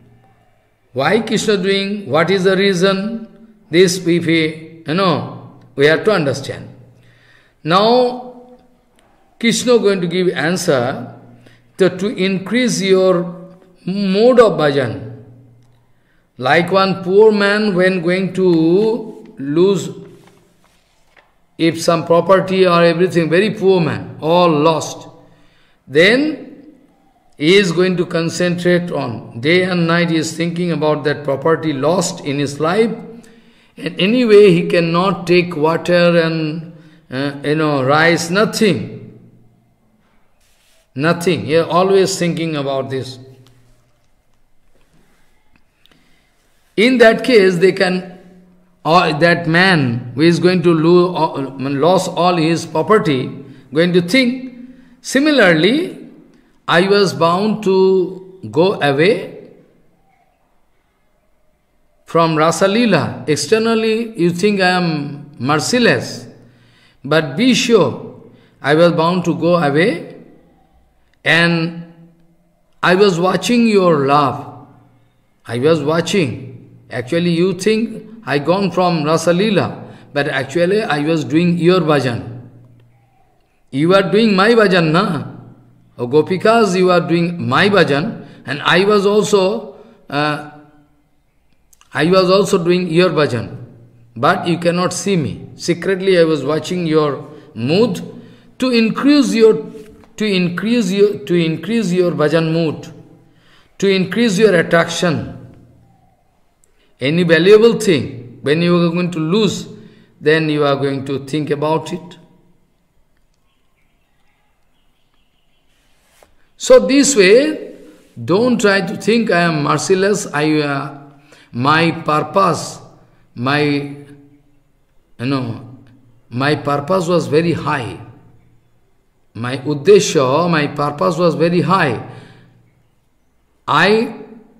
S1: Why Krishna doing? What is the reason? This, if we, you know, We have to understand. Now, Krishna is going to give answer that to increase your mode of bhajan. Like one poor man when going to lose if some property or everything, very poor man, all lost, then he is going to concentrate on day and night, he is thinking about that property lost in his life, and anyway he cannot take water and uh, you know rice, nothing. Nothing. He is always thinking about this. In that case, they can, or that man who is going to lose, uh, lose all his property, going to think, similarly, I was bound to go away from Rasa Leela. Externally, you think I am merciless, but be sure, I was bound to go away, and I was watching your love. I was watching. Actually, you think I gone from Rasa Leela, but actually I was doing your bhajan. You are doing my bhajan, na? Oh, Gopikas, you are doing my bhajan, and I was also, uh, I was also doing your bhajan. But you cannot see me. Secretly, I was watching your mood to increase your, to increase your, to increase your bhajan mood, to increase your attraction. Any valuable thing, when you are going to lose, then you are going to think about it. So this way, don't try to think I am merciless, I, uh, my purpose, my, you know, my purpose was very high. My uddesha, my purpose was very high. I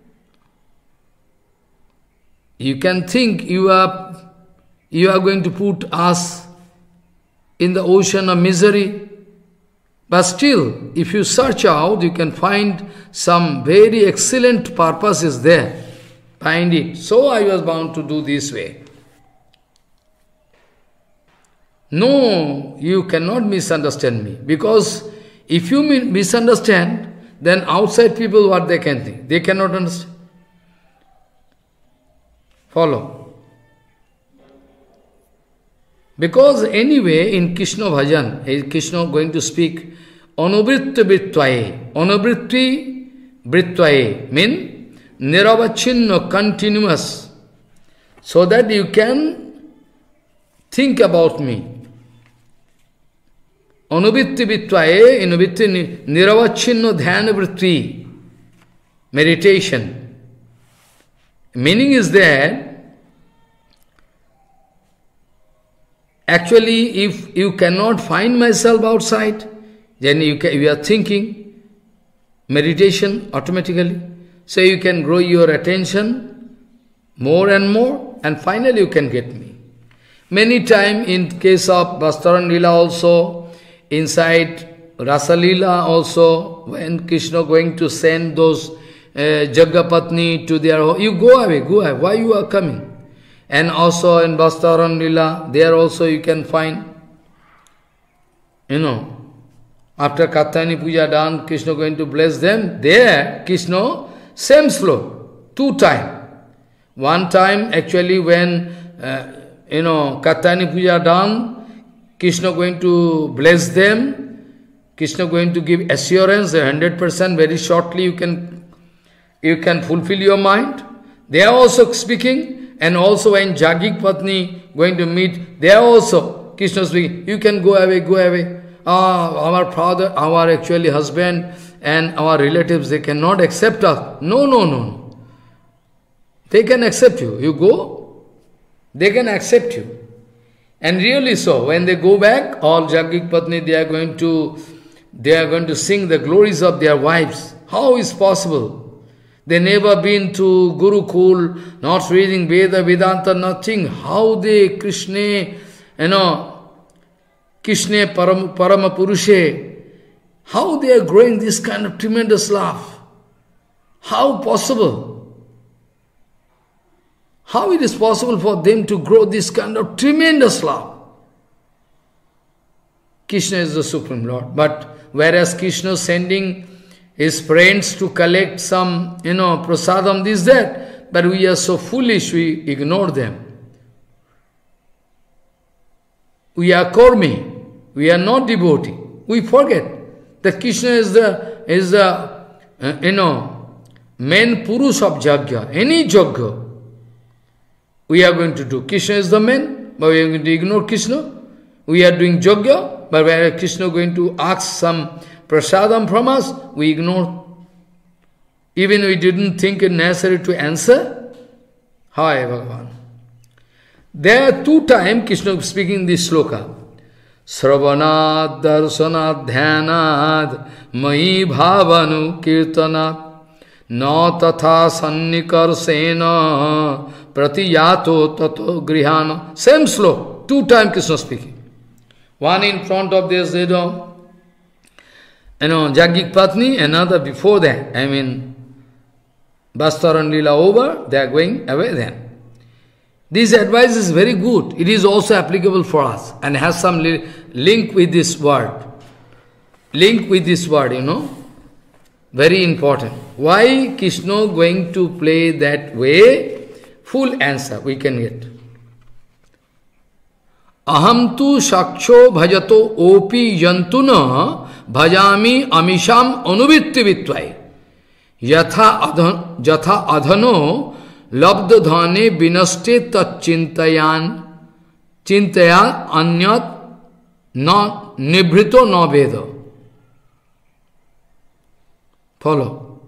S1: You can think you are, you are going to put us in the ocean of misery. But still, if you search out, you can find some very excellent purposes there. Find it. So I was bound to do this way. No, you cannot misunderstand me. Because if you misunderstand, then outside people what they can think? They cannot understand. Follow. Because anyway, in Krishna bhajan, Krishna going to speak Anuvritta Vrittvaye. Anuvritti Vrittvaye mean Niravachinno, continuous. So that you can think about me. Anuvritti Vrittvaye, Anuvritti Niravachinno Dhyana Vritti. Meditation. Meaning is that, actually, if you cannot find myself outside, then you, can, you are thinking, meditation automatically. So you can grow your attention more and more, and finally you can get me. Many times in case of Vastaran Leela also, inside Rasa Leela also, when Krishna going to send those Uh, Jaggapatni to their home, you go away, go away, why you are coming? And also in Vastaran Leela, there also you can find, you know, after Katyayani Puja done, Krishna going to bless them, there, Krishna, same slow, two time. One time, actually, when, uh, you know, Katyayani Puja done, Krishna going to bless them, Krishna going to give assurance, one hundred percent, very shortly you can You can fulfill your mind. They are also speaking, and also when Jagik Patni going to meet, they are also Krishna speaking. You can go away, go away. Ah, our father, our actually husband, and our relatives, they cannot accept us. No, no, no, no. They can accept you. You go, they can accept you. And really so, when they go back, all Jagik Patni, they are going to, they are going to sing the glories of their wives. How is possible? They never been to Gurukul, not reading Veda, Vedanta, nothing. How they, Krishna, you know, Krishna Param, Parama Purushe, how they are growing this kind of tremendous love? How possible? How it is possible for them to grow this kind of tremendous love? Krishna is the Supreme Lord. But whereas Krishna is sending his friends to collect some, you know, prasadam, this, that, but we are so foolish, we ignore them. We are kormi, we are not devotee. We forget that Krishna is the, is the uh, you know, main Purush of Jagya, any Jagya. We are going to do. Krishna is the man, but we are going to ignore Krishna. We are doing Jagya, but where Krishna going to ask some prasadam from us, we ignore. Even we didn't think it necessary to answer. Hi, Bhagavan. There are two times Krishna speaking this sloka. Sravanad, Darshanad, Dhyanad, Mai Bhavanu, Kirtanad, Na Tatha Sannikarsena, Pratiyato Tato Grihana. Same sloka, two times Krishna speaking. One in front of this, you know, you know, Jagjik Patni, another before that. I mean, Bastar and Lila over, they are going away then. This advice is very good. It is also applicable for us and has some li link with this word. Link with this word, you know. Very important. Why Krishna going to play that way? Full answer we can get. Aham tu shaksho bhajato opi yantuna bhajami amisham anuvitti vitvai. Yatha adhan, jatha adhano labdha dhane binaste tat chintayan chintayan anyat na nibrito na veda. Follow.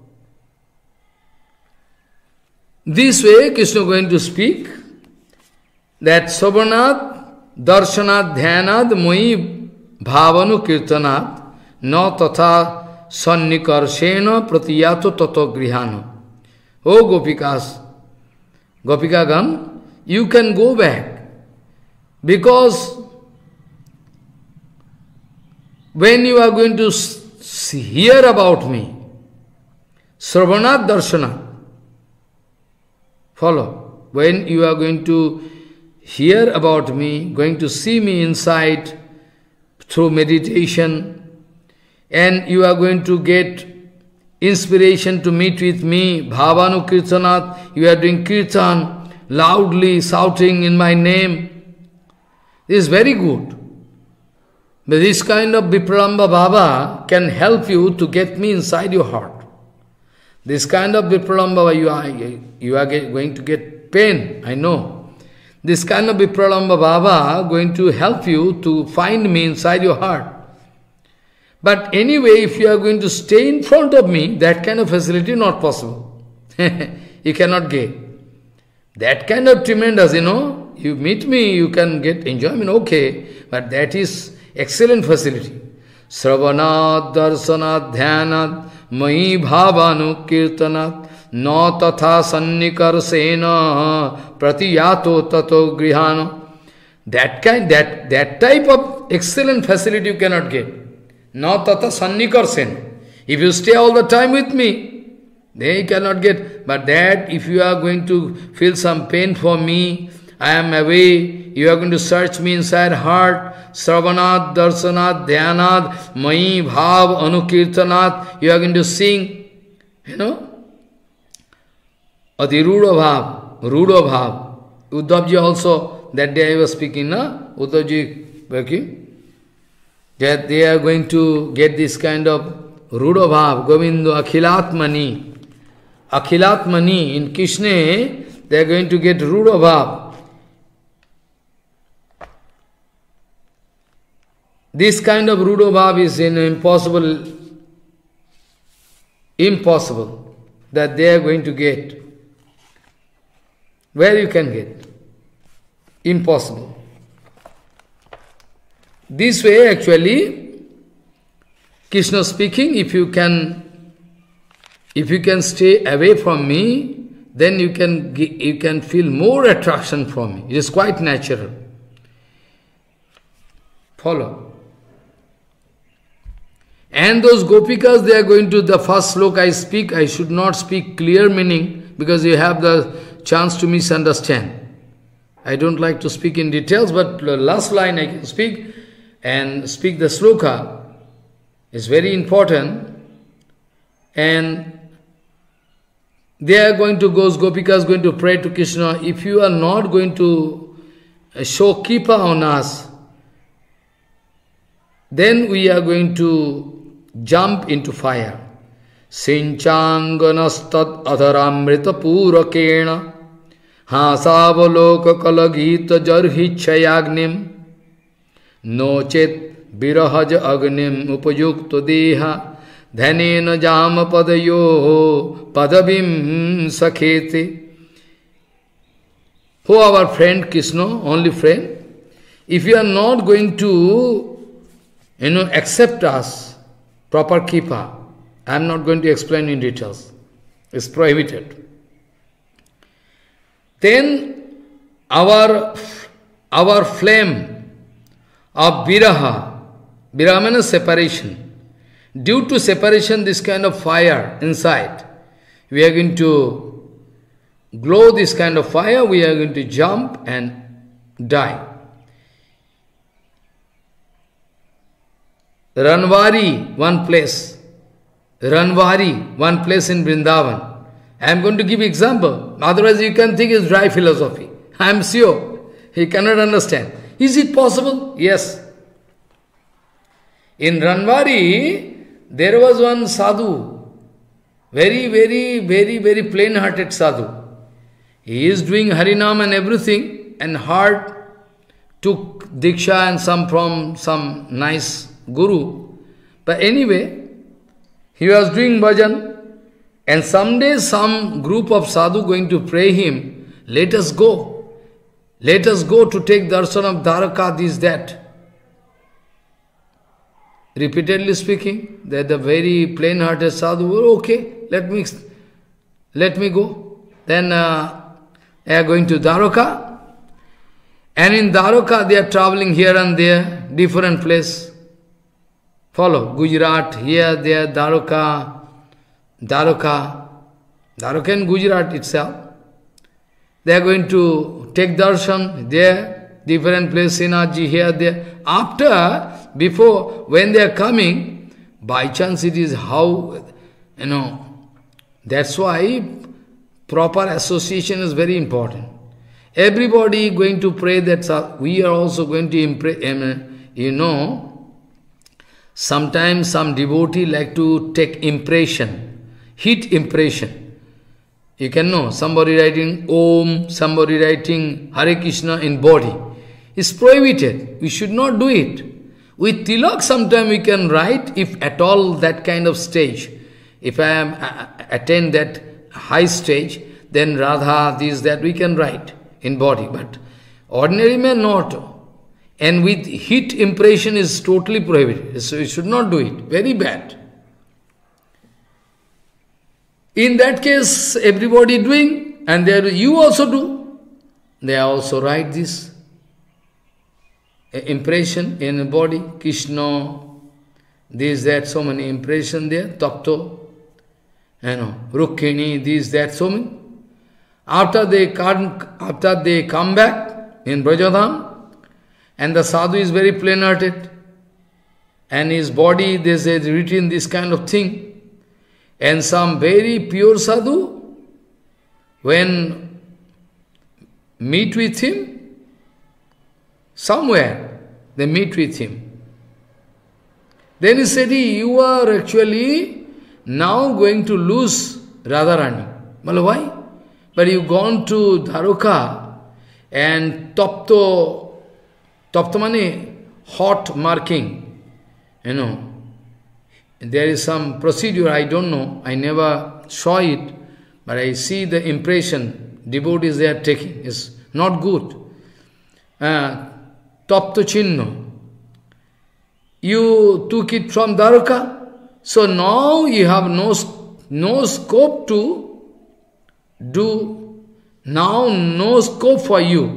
S1: This way Krishna is going to speak that Savanat, Darshanat, Dhyanat, Moi Bhavanu Kirtanat, Na Tatha Sannikarsena Pratiyato Tato Grihana. Oh Gopikas, Gopikagam, you can go back because when you are going to see, hear about me, Sravanat Darshana, follow, when you are going to hear about me, going to see me inside through meditation, and you are going to get inspiration to meet with me, Bhavanu Kirtanat, you are doing Kirtan, loudly shouting in my name. This is very good. But this kind of Vipralamba Baba can help you to get me inside your heart. This kind of Vipralamba, you are, you are get, going to get pain, I know. This kind of Vipralamba Baba going to help you to find me inside your heart. But anyway, if you are going to stay in front of me, that kind of facility not possible. You cannot get. That kind of tremendous, you know, you meet me, you can get enjoyment, okay, but that is excellent facility. Sravanad, Darsanad, Dhyanad, Mai Bhavanu, Kirtanad, Na Tatha Sannikarsena, Pratiyato Tato Grihana. That kind, that, that type of excellent facility you cannot get. Na Tatha Sannikarsena. If you stay all the time with me, they cannot get. But that, if you are going to feel some pain for me, I am away, you are going to search me inside heart, Sravanat, Darsanat, Dhyanat, Mai, Bhav, Anukirtanat, you are going to sing, you know, Adi Ruda Bhav, Ruda Bhav. Uddhavji also, that day I was speaking, na? Uddhavji, that they are going to get this kind of Ruda Bhav, Govinda Akhilatmani. Akhilatmani, in Krishna, they are going to get Ruda Bhav. This kind of Ruda Bhav is in impossible, impossible that they are going to get. Where you can get? Impossible. This way actually, Krishna speaking, if you can, if you can stay away from me, then you can, you can feel more attraction from me. It is quite natural. Follow. And those gopikas, they are going to the first sloka I speak, I should not speak clear meaning, because you have the chance to misunderstand. I don't like to speak in details, but the last line I can speak. and speak the sloka is very important. And they are going to go, Gopikas going to pray to Krishna, if you are not going to show Kripa on us, then we are going to jump into fire. Sinchanganastad adharamrita purakena hasavaloka kalagita jarhichayagnim nochet virahaj agnim upayukta deha dhanena jama padayo padavim sakhete. Oh, our friend Krishna, only friend, if you are not going to, you know, accept us, proper Kripa, I am not going to explain in details. It's prohibited. Then our, our flame of viraha, viraha means separation. Due to separation, this kind of fire inside, we are going to glow this kind of fire, we are going to jump and die. Ranvari, one place. Ranvari, one place in Vrindavan. I am going to give example. Otherwise you can think it's dry philosophy. I am sure. He cannot understand. Is it possible? Yes. In Ranvari, there was one sadhu. Very, very, very, very plain-hearted sadhu. He is doing Harinam and everything, and heard, took Diksha and some from some nice guru. But anyway, he was doing bhajan, and someday some group of sadhu going to pray him, let us go. Let us go to take darshan of Dwaraka, this, that. Repeatedly speaking, that the very plain-hearted sadhu, oh, okay, let me, let me go. Then uh, they are going to Dwaraka. And in Dwaraka, they are traveling here and there, different place. Follow, Gujarat, here, there, Dwaraka, Dwaraka, Dwaraka and Gujarat itself. They are going to take darshan there, different place, Sinaji, here, there. After, before, when they are coming, by chance it is how, you know, that's why proper association is very important. Everybody going to pray that we are also going to impress, you know, sometimes some devotee like to take impression, heat impression. You can know, somebody writing Om, somebody writing Hare Krishna in body. It's prohibited. We should not do it. With Tilak, sometimes we can write, if at all that kind of stage. If I am uh, attain that high stage, then Radha, this, that, we can write in body. But ordinary man not. And with heat impression is totally prohibited. So you should not do it. Very bad. In that case, everybody doing, and there you also do. They also write this impression in the body. Krishna, this, that, so many impression there. Tapto, you know, Rukmini, this, that, so many. After they come, after they come back in Brajadham, and the sadhu is very plain-hearted, and his body, they say, written this kind of thing. And some very pure sadhu, when meet with him, somewhere they meet with him. Then he said, you are actually now going to lose Radharani. Well, why? But you gone to Dwaraka and Tapto, Tapto mane hot marking, you know. There is some procedure, I don't know, I never saw it, but I see the impression devotees they are taking is not good. Uh, Tapto Chinno. You took it from Dwaraka, so now you have no, no scope to do, now no scope for you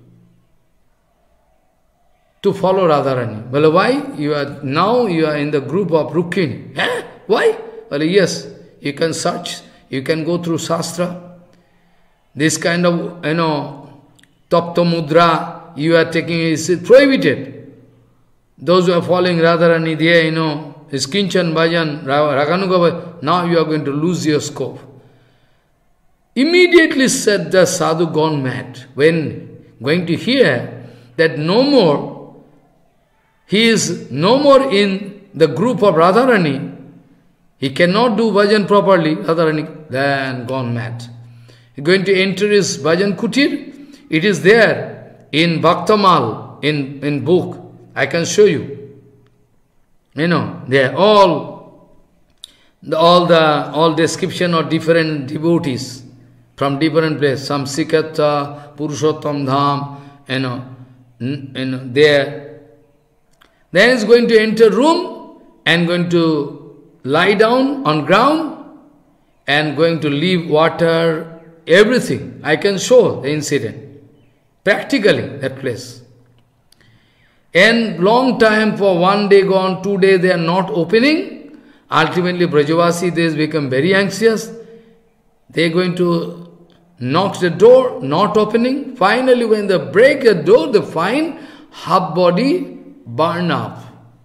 S1: to follow Radharani. Well, why? You are now you are in the group of Rukmini. Eh? Why? Well, yes, you can search, you can go through Shastra. This kind of, you know, Tapta Mudra you are taking is prohibited. Those who are following Radharani, there, you know, is Kinchan Bhajan, Raganuga, now you are going to lose your scope. Immediately said the sadhu gone mad, when going to hear that no more, he is no more in the group of Radharani, he cannot do bhajan properly, Radharani, then gone mad. He is going to enter his bhajan kutir, it is there in Bhaktamal, in, in book, I can show you. You know, they are all, the, all the all description of different devotees from different places. Some Sikata, Purushottam Dham, you know, you know, there. Then is going to enter room and going to lie down on ground and going to leave water, everything. I can show the incident. Practically, that place. And long time, for one day gone, two days, they are not opening. Ultimately, Brajavasi, they become very anxious. They are going to knock the door, not opening. Finally, when they break the door, they find half body burn up.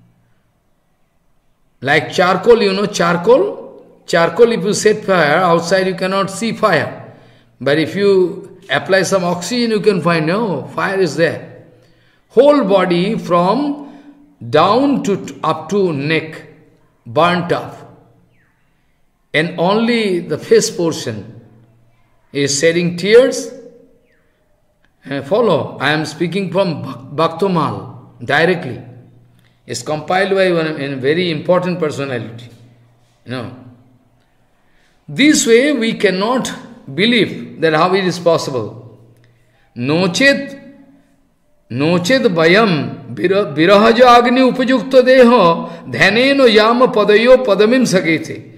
S1: Like charcoal, you know, charcoal. Charcoal, if you set fire, outside you cannot see fire. But if you apply some oxygen, you can find, no, fire is there. Whole body from down to up to neck, burnt up. And only the face portion is shedding tears. Uh, follow, I am speaking from Bhaktamal directly. It's compiled by one a very important personality. You know. This way we cannot believe that how it is possible. Nochet Nochet bayam virahaja agni upajukta deho dhaneno yama padayo padamim sakete.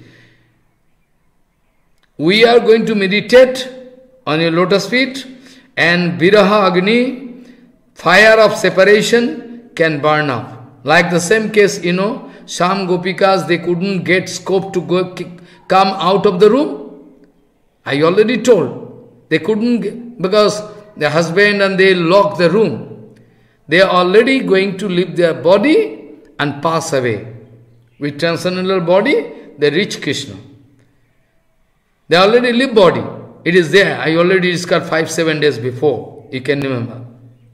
S1: We are going to meditate on your lotus feet, and viraha agni, fire of separation, can burn up. Like the same case, you know, some gopikas, they couldn't get scope to go come out of the room. I already told. They couldn't, because the husband and they locked the room. They are already going to leave their body and pass away. With transcendental body, they reach Krishna. They already leave body. It is there. I already discussed five, seven days before. You can remember.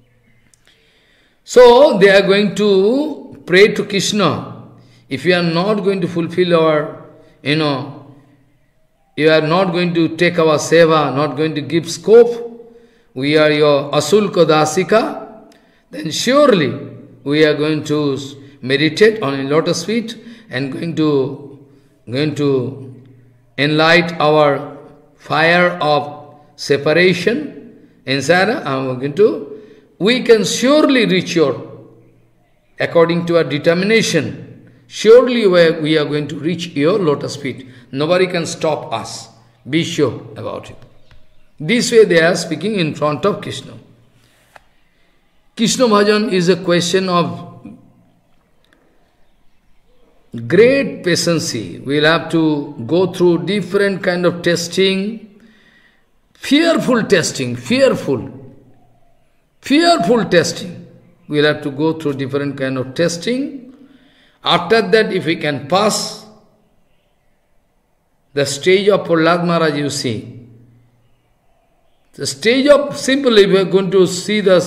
S1: So, they are going to pray to Krishna. If you are not going to fulfill our, you know, you are not going to take our seva, not going to give scope, we are your asulka dasika, then surely we are going to meditate on a lotus feet and going to going to enlight our fire of separation inside. I'm going to, we can surely reach your, according to our determination, surely we are going to reach your lotus feet. Nobody can stop us. Be sure about it. This way they are speaking in front of Krishna. Krishna Bhajan is a question of great patience. We will have to go through different kind of testing, fearful testing, fearful, fearful testing. We will have to go through different kind of testing. After that, if we can pass the stage of Prahlad Maharaj, you see, the stage of, simply we are going to see the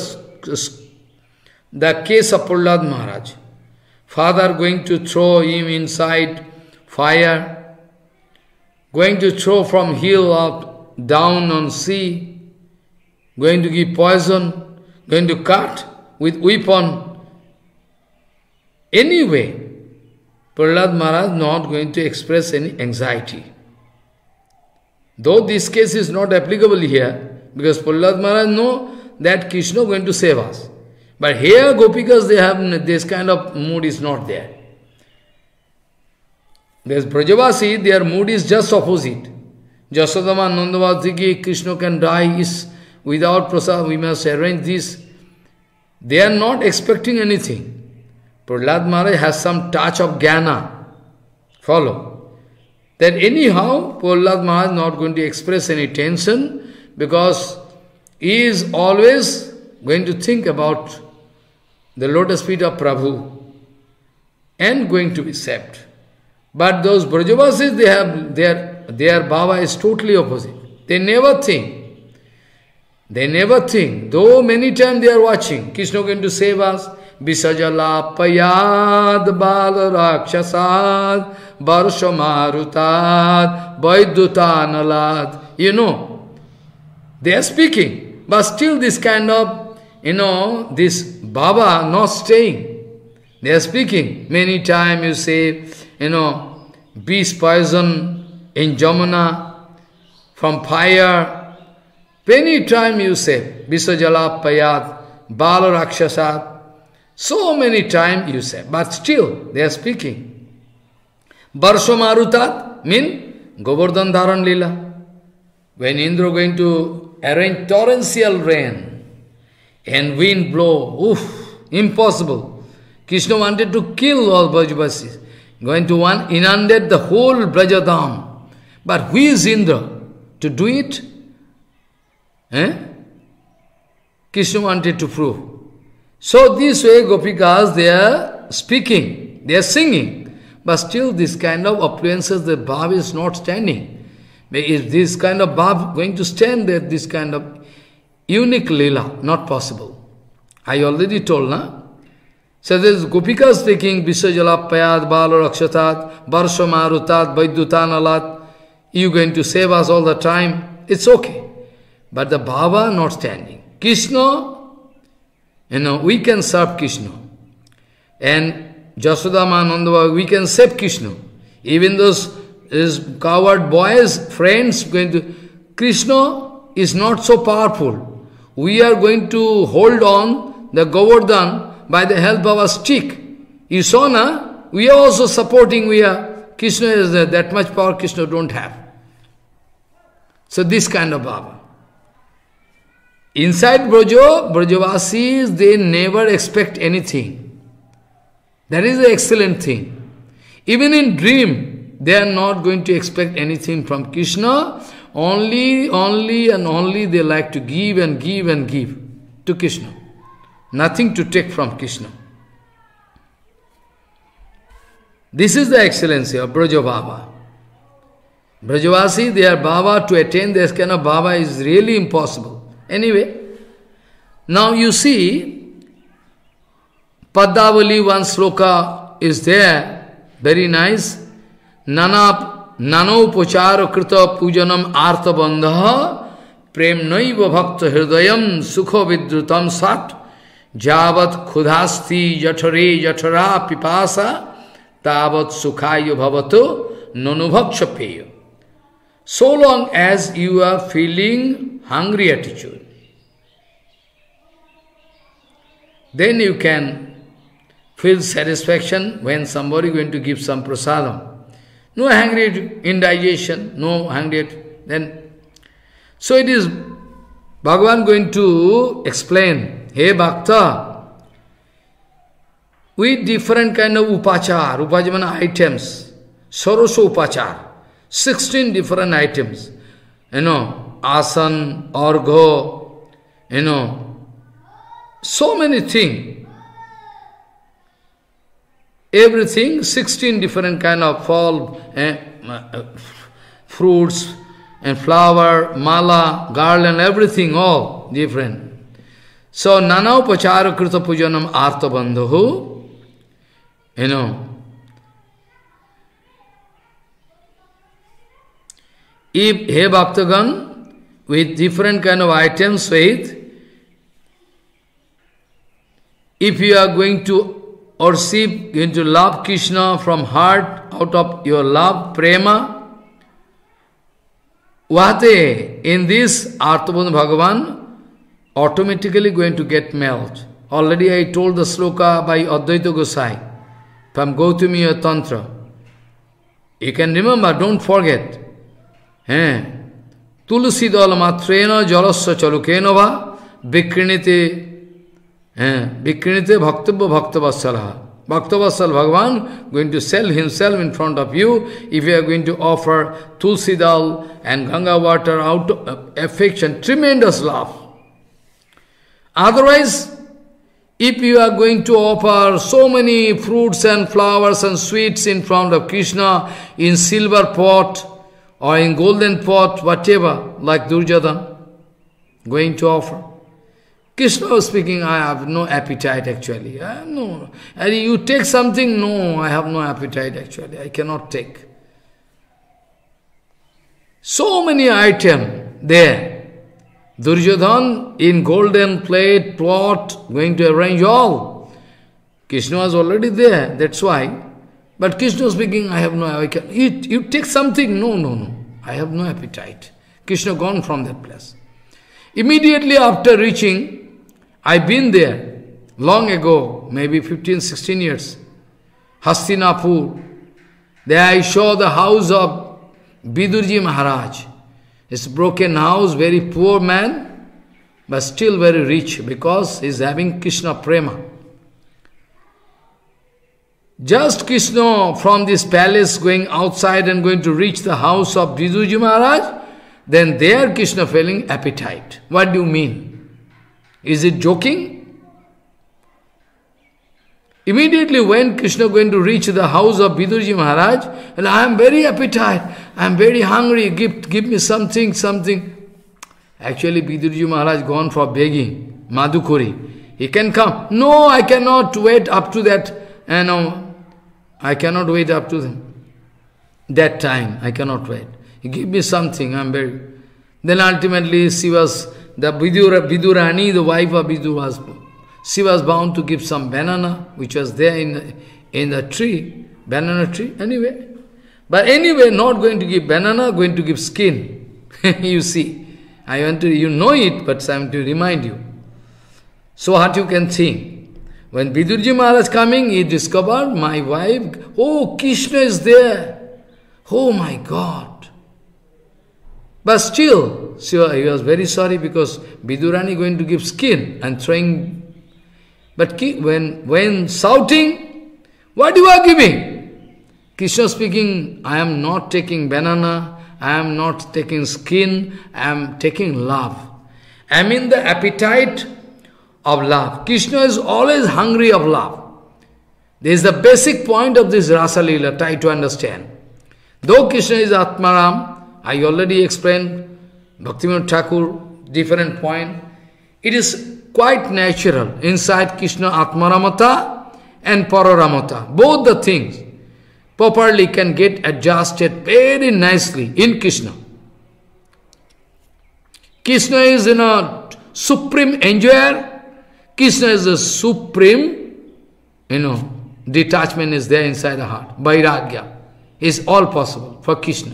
S1: The case of Prahlad Maharaj. Father going to throw him inside fire, going to throw from hill up down on sea, going to give poison, going to cut with weapon. Anyway, Prahlad Maharaj not going to express any anxiety. Though this case is not applicable here, because Prahlad Maharaj know that Krishna is going to save us. But here Gopikas, they have this kind of mood is not there. There's Brajavasi, their mood is just opposite. Jasodama Nandavadiki, Krishna can die is without prasad, we must arrange this. They are not expecting anything. Prahlad Maharaj has some touch of jnana. Follow. That anyhow, Prahlad Maharaj is not going to express any tension because he is always going to think about the lotus feet of Prabhu. and going to be saved. But those Brajavasis, they have their their Baba is totally opposite. They never think. They never think. Though many times they are watching, Krishna going to save us. Visajala payad bal rakshasad barshamarutad vaidutanalat. You know, they are speaking. But still this kind of, you know, this Baba not staying. They are speaking. Many times you say, you know, beast poison in Jamuna from fire. Many times you say, Visajala payat, Bala Rakshasat. So many times you say, but still they are speaking. Barsho Marutat mean Govardhan Dharan Lila. When Indra going to arrange torrential rain and wind blow, oof, impossible. Krishna wanted to kill all Brajavasis, going to one inundate the whole Brajadham. But who is Indra to do it? Eh? Krishna wanted to prove. So this way Gopikas, they are speaking, they are singing. But still this kind of affluences, the Bhav is not standing. Is this kind of Bhav going to stand there, this kind of unique Leela? Not possible. I already told, na? So there is Gopikas taking Visajala Payad, Bala Rakshatat, Barsha Marutat, Vaidutanalat. You going to save us all the time? It's okay. But the Baba not standing. Krishna, you know, we can serve Krishna. And Jasodama Nandava, we can save Krishna. Even those his coward boys, friends, going to... Krishna is not so powerful. We are going to hold on the Govardhan by the help of a stick. You saw, na? We are also supporting, we are... Krishna is uh, that much power Krishna don't have. So this kind of Baba. Inside Brajo, Brajavasis, they never expect anything. That is the excellent thing. Even in dream, they are not going to expect anything from Krishna. Only, only and only they like to give and give and give to Krishna. Nothing to take from Krishna. This is the excellency of Braja Baba. Brajavasi, their Baba, to attain this kind of Baba is really impossible. Anyway, now you see, Padavali, one sloka is there, very nice. Nana, nano pochara krita pujanam artha bandha prem naiva bhakta hridayam sukha vidrutam sat javat khudhasti jathare jathara pipasa tavat sukhayo bhavato nanubhaksha peyo. So long as you are feeling hungry attitude, then you can feel satisfaction when somebody is going to give some prasadam. No hungry indigestion, no hungry, then. So it is Bhagavan going to explain, hey Bhakta, with different kind of upachar, upachar means items, Sorosho upachar, sixteen different items, you know, asan, orgho, you know, so many things. Everything, sixteen different kind of fall, eh, fruits and flower, mala, garland, everything, all different. So, nana upachara krita pujanam artha bandhu, you know. If, hey Bhaktagan, with different kind of items, faith, if you are going to or see, going to love Krishna from heart, out of your love, prema, Vate, in this Arthabandhu Bhagavan, automatically going to get melt. Already I told the sloka by Advaita Gosai, from Gautamiya Tantra. You can remember, don't forget. Eh? Tulsi dala matrena jalasya chalukena va vikrinite Vikrinite bhaktabha bhaktavassala. Bhaktavassal Bhagavan going to sell himself in front of you if you are going to offer tulsi dal and Ganga water out of affection, tremendous love. Otherwise, If you are going to offer so many fruits and flowers and sweets in front of Krishna in silver pot or in golden pot, whatever, like Duryodhana, going to offer. Krishna was speaking, I have no appetite actually. I have no. And you take something? No, I have no appetite actually. I cannot take. So many items there. Duryodhana in golden plate, pot, going to arrange all. Krishna was already there, that's why. But Krishna was speaking, I have no, I can eat. You take something? No, no, no. I have no appetite. Krishna gone from that place. Immediately after reaching, I've been there long ago, maybe fifteen, sixteen years. Hastinapur. There I saw the house of Vidurji Maharaj. It's a broken house, very poor man, but still very rich because he's having Krishna prema. Just Krishna from this palace going outside and going to reach the house of Vidurji Maharaj, then there Krishna feeling appetite. What do you mean? Is it joking? Immediately when Krishna going to reach the house of Vidurji Maharaj, and I am very appetite, I am very hungry, give, give me something, something. Actually Vidurji Maharaj gone for begging, Madhukuri. He can come. No, I cannot wait up to that, you know, I cannot wait up to them. That time, I cannot wait. He give me something, I am very... Then ultimately she was, the Vidura, Vidurani, the wife of Vidura was, she was bound to give some banana, which was there in, in the tree, banana tree, anyway. But anyway, not going to give banana, going to give skin. You see, I want to, you know it, but I am to remind you. So what you can think? When Vidurji Maharaj coming, he discovered my wife, oh, Krishna is there. Oh my God. But still, so he was very sorry because Vidurani going to give skin and throwing. But when, when shouting, what you are giving? Krishna speaking, I am not taking banana, I am not taking skin, I am taking love. I am in the appetite of love. Krishna is always hungry of love. This is the basic point of this Rasa Leela, try to understand. Though Krishna is Atmaram, I already explained, Bhaktivinoda Thakur, different point. It is quite natural inside Krishna Atmaramata and Pararamata. Both the things properly can get adjusted very nicely in Krishna. Krishna is in a supreme enjoyer. Krishna is a supreme, you know, detachment is there inside the heart. Vairagya is all possible for Krishna.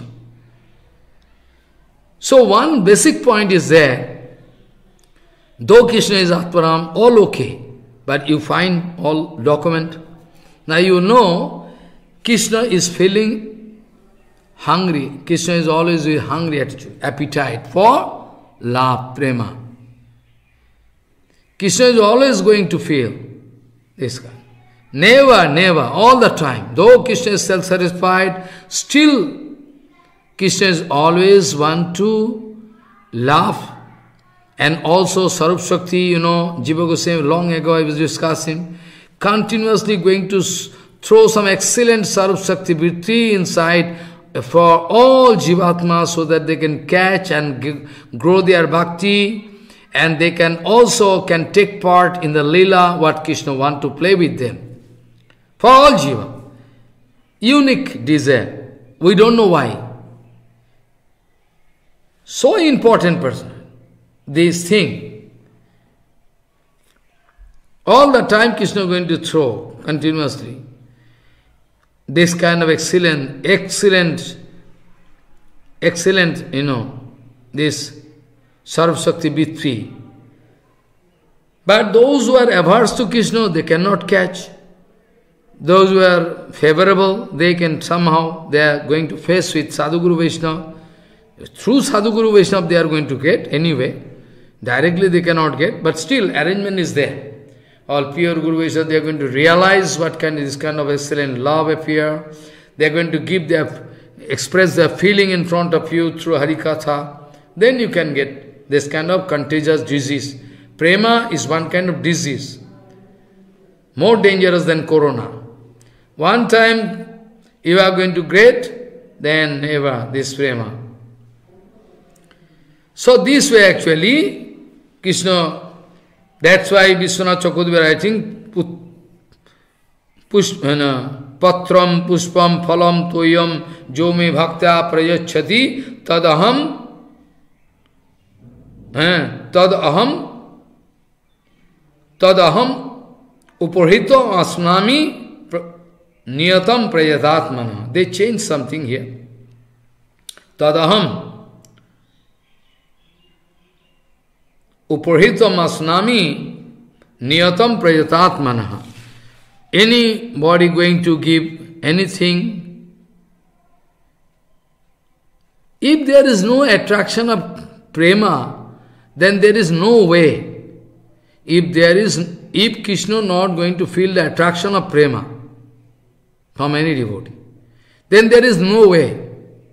S1: So one basic point is there. Though Krishna is Atmaram, all okay, but you find all document. Now you know, Krishna is feeling hungry. Krishna is always with hungry attitude, appetite for love, prema. Krishna is always going to feel this kind. Never, never, all the time. Though Krishna is self-satisfied, still Krishna is always want to laugh. And also Sarup Shakti, you know, Jiva Goswami, long ago I was discussing, continuously going to throw some excellent Sarup Shakti Vritti inside for all Jivatmas so that they can catch and give, grow their bhakti, and they can also can take part in the Leela, what Krishna want to play with them. For all Jiva. Unique desire. We don't know why. So important person. This thing. All the time Krishna is going to throw continuously. This kind of excellent, excellent, excellent, you know, this Sarv Shakti Vritti. But those who are averse to Krishna, they cannot catch. Those who are favorable, they can somehow, they are going to face with Sadhguru Vaishnava. Through Sadhguru Vaishnava they are going to get anyway. Directly they cannot get, but still arrangement is there. All pure Guru Vaishnava, they are going to realize what kind of this kind of excellent love appear. They are going to give their, express their feeling in front of you through Harikatha. Then you can get this kind of contagious disease. Prema is one kind of disease. more dangerous than corona. One time you are going to get, then never this prema. So this way actually, Krishna, that's why Vishwanath Chakravarti writing, push, no, patram pushpam phalam toyam jome bhakta prayachati tadaham eh, tadaham tadaham uparhito asnami niyatam prayatatmana. They changed something here. Tadaham uparhitam asnami niyatam prayatatmana. Anybody going to give anything, if there is no attraction of prema, then there is no way. If there is, if Krishna not going to feel the attraction of prema from any devotee, then there is no way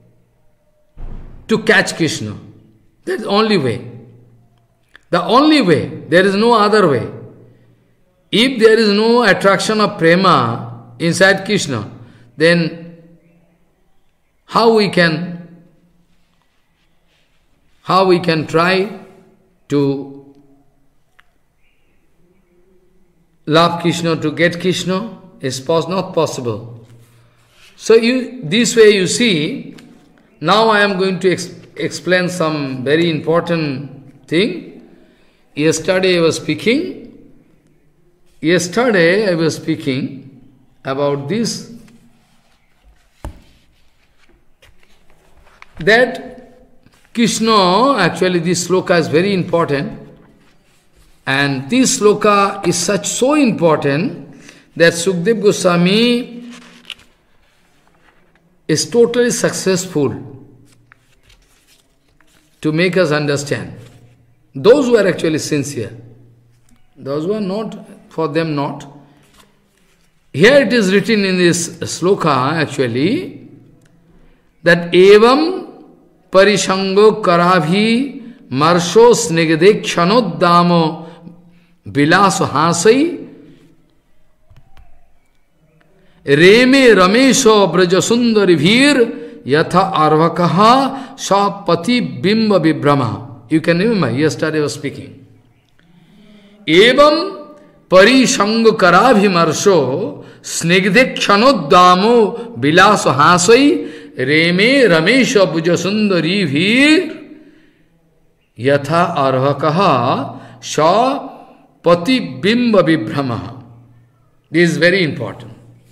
S1: to catch Krishna. That's the only way. The only way, there is no other way. If there is no attraction of prema inside Krishna, then how we can, how we can try to love Krishna, to get Krishna, is pos not possible. So you, this way you see, now I am going to ex explain some very important thing. Yesterday I was speaking, yesterday I was speaking about this, that Krishna, actually this sloka is very important, and this sloka is such so important that Sukdev Goswami is totally successful to make us understand. Those who are actually sincere, those who are not, for them not. Here it is written in this sloka actually, that evam parishango karabhi marsho snigde kshanodamo bilaso hasai reme ramesho brajasundari bhir yatha arvakaha sapati bimba vibrama. You can remember, yesterday I was speaking. Evam parishango karabhimarsho snigde kshanodamo bilaso hasai reme ramesha bujasundari bhir yatha arvakaha sa pati bimba vibrama. This is very important.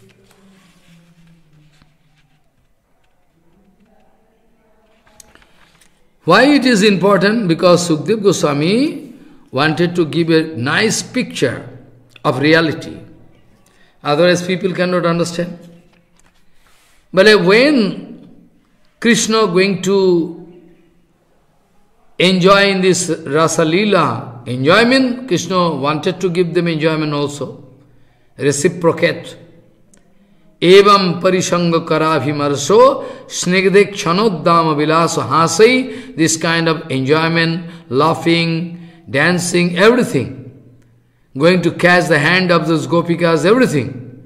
S1: Why it is important? Because Sukdev Goswami wanted to give a nice picture of reality. Otherwise people cannot understand. But when Krishna going to enjoy in this Rasa Leela, enjoyment, Krishna wanted to give them enjoyment also. Reciprocate. Evam parishanga karabhimarso snigde kshanodama vilaso hasai. This kind of enjoyment, laughing, dancing, everything. Going to catch the hand of those gopikas, everything.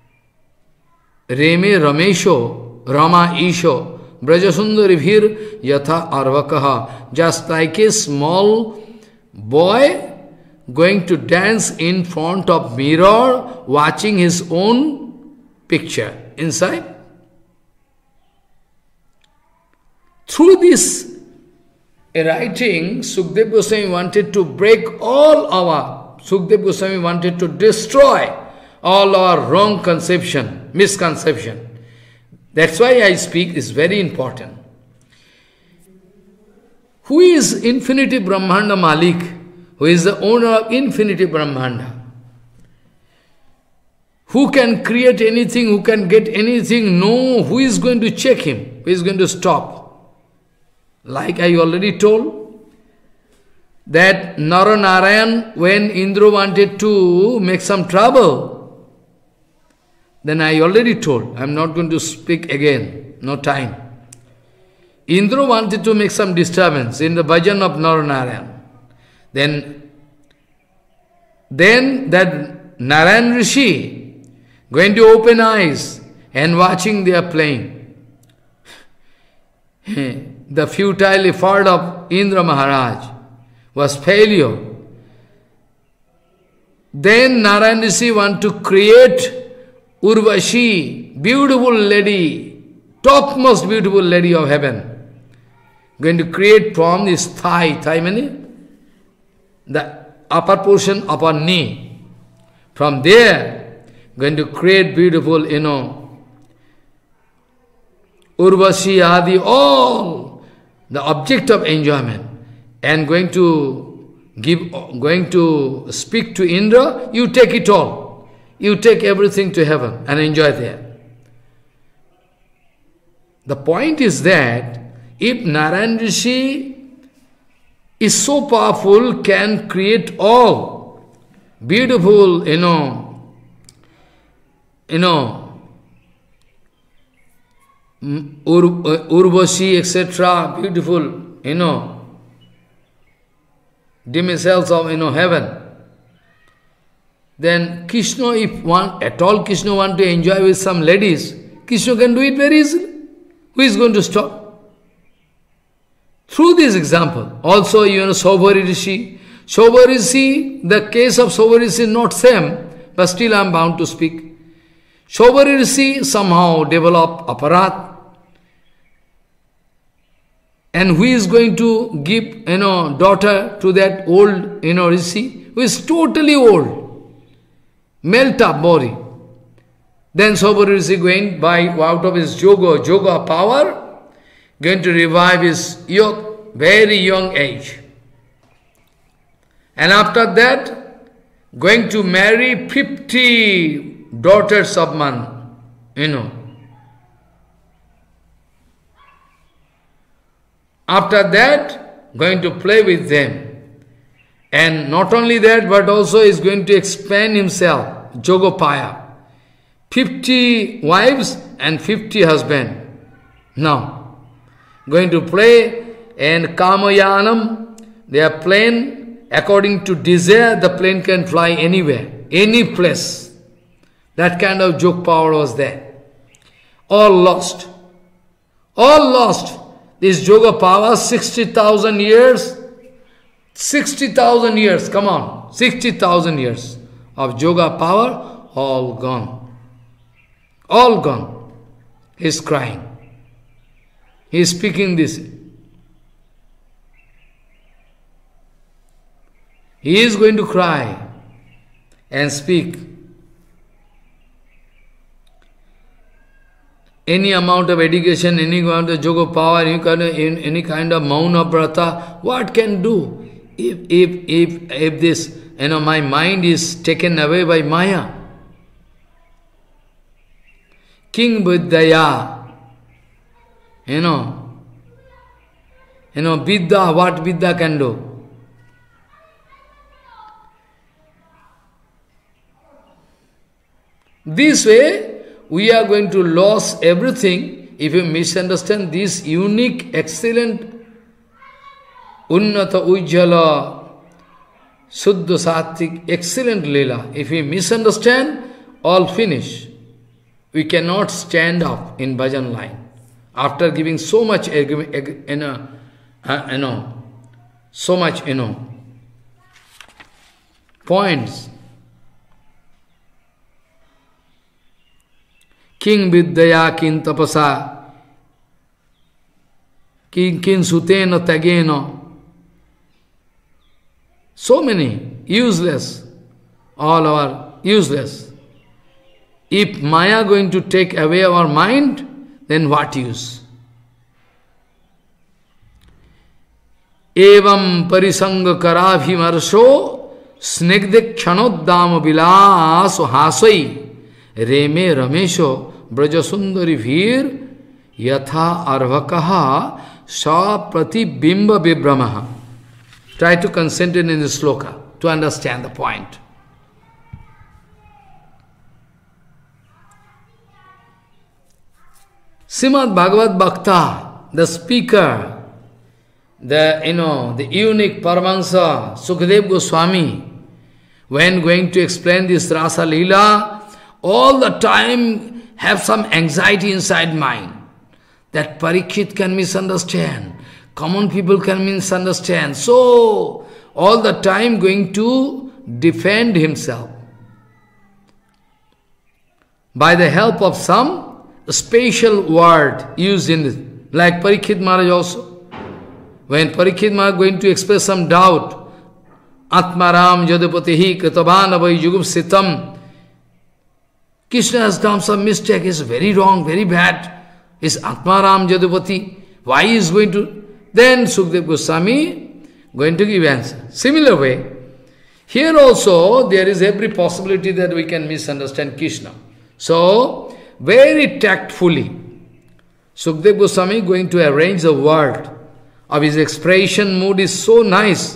S1: Reme ramesho, Rama isho, brajasundari bhir yatha arvakaha. Just like a small boy going to dance in front of mirror, watching his own picture inside. Through this writing, Sukdev Goswami wanted to break all our, Sukdev Goswami wanted to destroy all our wrong conception, misconception. That's why I speak, is very important. Who is Infinity Brahmanda Malik? Who is the owner of Infinity Brahmanda? Who can create anything, who can get anything? No, who is going to check him? Who is going to stop? Like I already told, that Naranarayan, when Indra wanted to make some trouble, then I already told, I am not going to speak again, no time. Indra wanted to make some disturbance in the bhajan of Naranarayan. Then, then that Narayan Rishi going to open eyes and watching they are playing. The futile effort of Indra Maharaj was failure. Then Narayan Rishi want to create Urvashi, beautiful lady, topmost beautiful lady of heaven. Going to create from this thigh, thigh meaning the upper portion of our knee. From there, going to create beautiful, you know, Urvashi, Adi, all the object of enjoyment, and going to give, going to speak to Indra, you take it all. You take everything to heaven and enjoy there. The point is that if Narayan Rishi is so powerful, can create all beautiful, you know, you know, Ur, Urvashi, et cetera, beautiful, you know, demi-cells of, you know, heaven. Then Krishna, if one, at all Krishna want to enjoy with some ladies, Krishna can do it very easily. Who is going to stop? Through this example, also, you know, Saubhari Rishi. Saubhari Rishi, the case of Saubhari Rishi is not same, but still I am bound to speak. Saubhari Rishi somehow developed aparat. And who is going to give, you know, daughter to that old, you know, Rishi, who is totally old? Melt up body. Then Saubhari Rishi going by out of his yoga, yoga power, going to revive his young, very young age. And after that, going to marry fifty daughters of man, you know. After that, going to play with them. And not only that, but also is going to expand himself, Jogopaya. fifty wives and fifty husbands. Now, going to play, and Kamayanam, they are plane, according to desire, the plane can fly anywhere, any place. That kind of joke power was there. All lost. All lost. This yoga power, sixty thousand years, sixty thousand years, come on, sixty thousand years of yoga power, all gone. All gone. He is crying. He is speaking this. He is going to cry and speak. Any amount of education, any amount of yoga power, any kind of, any kind of mauna brata, what can do? If, if, if, if this, you know, my mind is taken away by Maya. King Vidyaya, you know, you know, Vidya, what Vidya can do? This way, we are going to lose everything if you misunderstand this unique, excellent, Unnata Ujjala, Suddha Sattvic, excellent Leela. If we misunderstand, all finish. We cannot stand up in bhajan line. After giving so much, you know, you know, so much, you know, points. King Vidyaya, King Tapasa, King King Sutena Tageno. So many, useless. All are useless. If Maya going to take away our mind, then what use? Evam parisanga karabhi marsho snigdhe kshanodama vilaso hasai reme ramesho brajasundari vir yatha arvakaha sa pratibimba vibramaha. Try to concentrate in the sloka to understand the point. Srimad Bhagavad Bhakta, the speaker, the, you know, the unique Paramahansa, Sukadev Goswami, when going to explain this Rasa Leela, all the time have some anxiety inside mind, that Parikshit can misunderstand, common people can misunderstand. So, all the time going to defend himself by the help of some special word used in it. Like Parikshit Maharaj also. When Parikshit Maharaj going to express some doubt, Atmaram Jadapatihi Kritavanavai Yugum Sitam, Krishna has done some mistake, is very wrong, very bad. Is Atmaram Jadapati. Why he is going to? Then Sukdev Goswami going to give answer. Similar way, here also there is every possibility that we can misunderstand Krishna. So, very tactfully, Sukdev Goswami going to arrange the word of his expression mood is so nice,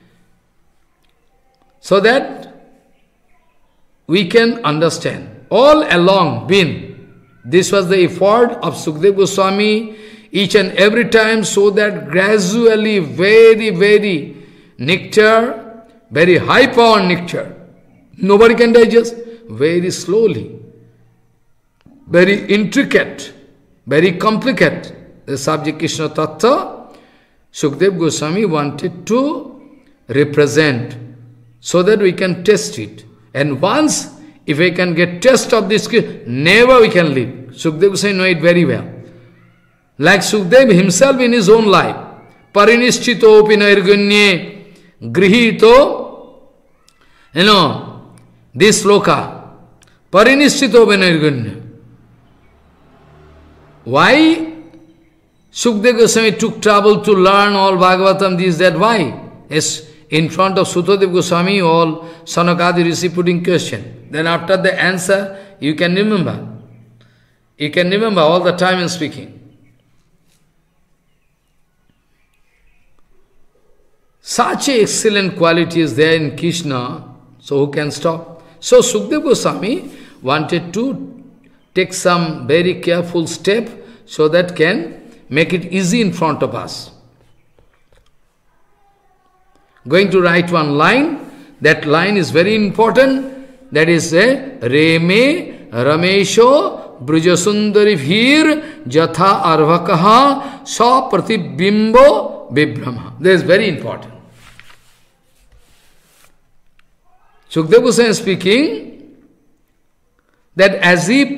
S1: so that we can understand. All along been, this was the effort of Sukdev Goswami, each and every time, so that gradually, very, very nectar, very high power nectar, nobody can digest, very slowly, very intricate, very complicated, the subject Krishna Tattva, Sukdev Goswami wanted to represent, so that we can test it. And once, if we can get test of this, never we can leave. Sukdev Goswami know it very well. Like Sukdev himself in his own life, Parinishchito Pinairgunye Grihito, you know, this sloka, Parinishchito Pinairgunye. Why Sukdev Goswami took trouble to learn all Bhagavatam, this, that, why? Yes, in front of Sutadev Goswami, all Sanakadi Rishi putting question. Then after the answer, you can remember. You can remember all the time in speaking. Such a excellent quality is there in Krishna, so who can stop? So Sukdev Goswami wanted to take some very careful step so that can make it easy in front of us. Going to write one line, that line is very important, that is a Reme Ramesho Brujasundari Bhir Jatha Arvakaha Sa Pratibimbo Vibhrama. That is very important. Sukdev Goswami is speaking that as if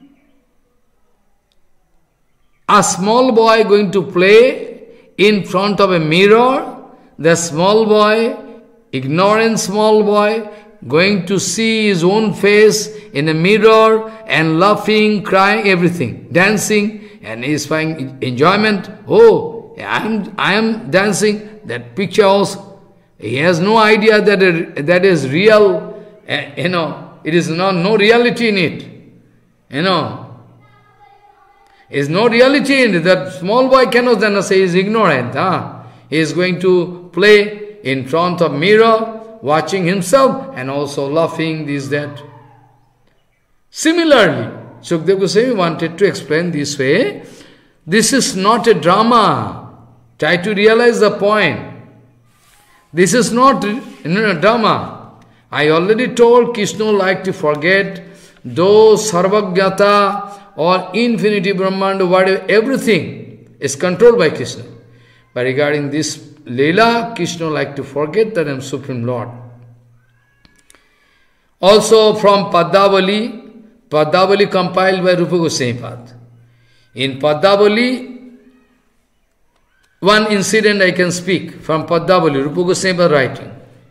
S1: a small boy going to play in front of a mirror, the small boy, ignorant small boy, going to see his own face in a mirror and laughing, crying, everything, dancing, and he is finding enjoyment. Oh, I am, I am dancing. That picture also, he has no idea that it, that is real. Uh, you know, it is not no reality in it. You know. There is no reality in it. That small boy cannot then say he is ignorant. Huh? He is going to play in front of mirror, watching himself and also laughing, this, that. Similarly, Sukdev Goswami wanted to explain this way. This is not a drama. Try to realize the point. This is not you know, a drama. I already told Krishna like to forget those Sarvagyata or infinity Brahmanda, whatever, everything is controlled by Krishna. But regarding this Leela, Krishna like to forget that I am Supreme Lord. Also from Padavali, Padavali compiled by Rupa Goswami Pad. In Padavali, one incident I can speak from Padavali, Rupa Goswami Pad writing.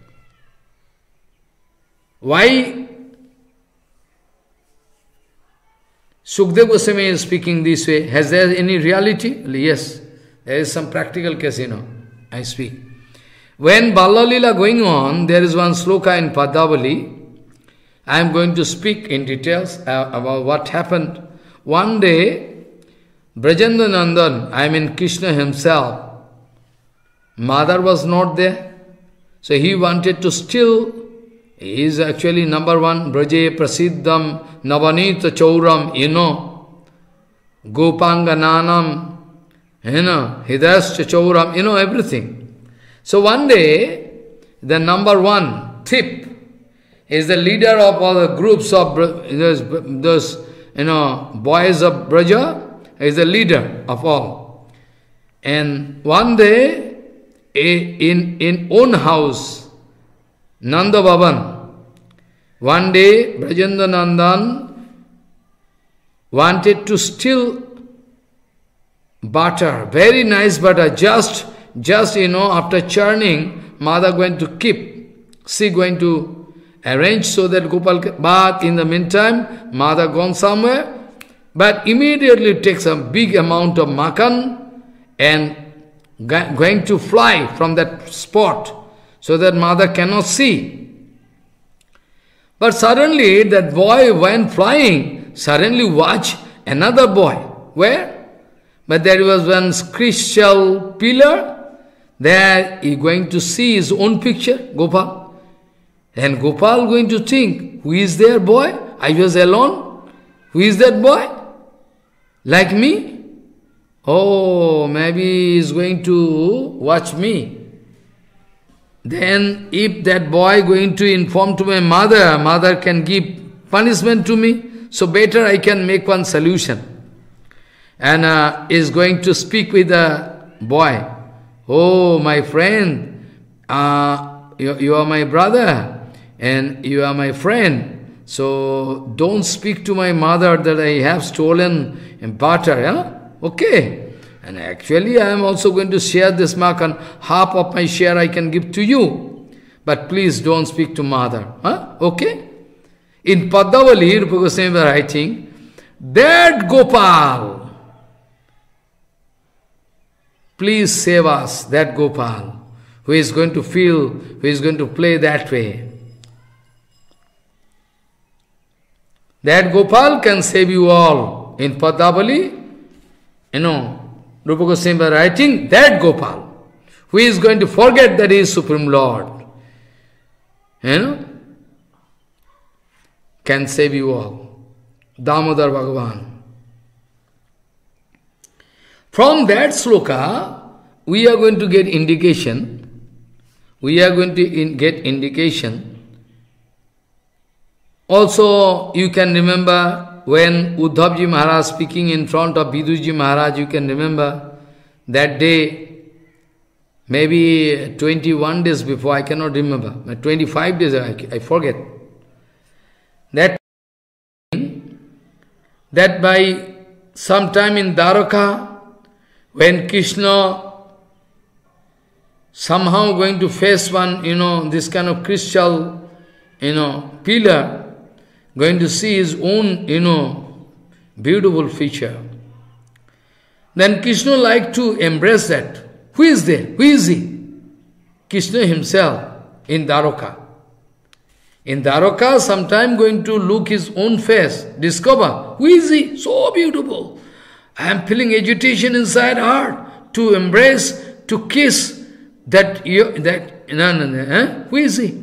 S1: Why Sukdev Goswami is speaking this way? Has there any reality? Yes, there is some practical case, you know, I speak. When Balla Leela going on, there is one sloka in Padavali. I am going to speak in details uh, about what happened. One day, Brajendra Nandan, I mean Krishna himself, mother was not there, so he wanted to still. He is actually number one, Braje Prasiddham Navanita Chauram, you know, Gopangananam, you know, Hidascha Chauram, you know, everything. So one day, the number one thief, He is the leader of all the groups of those, those you know, boys of Braja. He is the leader of all. And one day, in, in own house, Nanda Bhavan, one day Brajendra Nandan wanted to steal butter, very nice butter, just, just you know, after churning, mother going to keep, she going to arrange so that Gopal, but in the meantime, mother gone somewhere, but immediately takes a big amount of makan and going to fly from that spot so that mother cannot see. But suddenly that boy went flying, suddenly watch another boy. Where? But there was one crystal pillar, there he going to see his own picture, Gopal. And Gopal going to think, who is there boy? I was alone. Who is that boy? Like me? Oh, maybe he is going to watch me. Then if that boy going to inform to my mother, mother can give punishment to me, so better I can make one solution. And uh, is going to speak with the boy. Oh, my friend, uh, you, you are my brother and you are my friend. So don't speak to my mother that I have stolen butter. Yeah? Okay. And actually I am also going to share this mark and half of my share I can give to you. But please don't speak to mother. Huh? Okay? In Padavali, Rupa Goswami was writing, that Gopal, please save us, that Gopal, who is going to feel, who is going to play that way. That Gopal can save you all. In Padavali, you know, Rupa Goswami was writing, that Gopal, who is going to forget that he is Supreme Lord, you know, can save you all. Damodar Bhagavan. From that sloka, we are going to get indication, we are going to in get indication. Also, you can remember, when Uddhavji Maharaj speaking in front of Viduji Maharaj, you can remember that day, maybe twenty-one days before, I cannot remember, twenty-five days, I, I forget. That, that by some time in Dwaraka, when Krishna somehow going to face one, you know, this kind of crystal, you know, pillar, going to see his own, you know, beautiful feature. Then Krishna like to embrace that. Who is there? Who is he? Krishna himself in Dwaraka. In Dwaraka, sometime going to look his own face, discover, who is he? So beautiful. I am feeling agitation inside heart to embrace, to kiss that, that, no, no, no, eh? Who is he?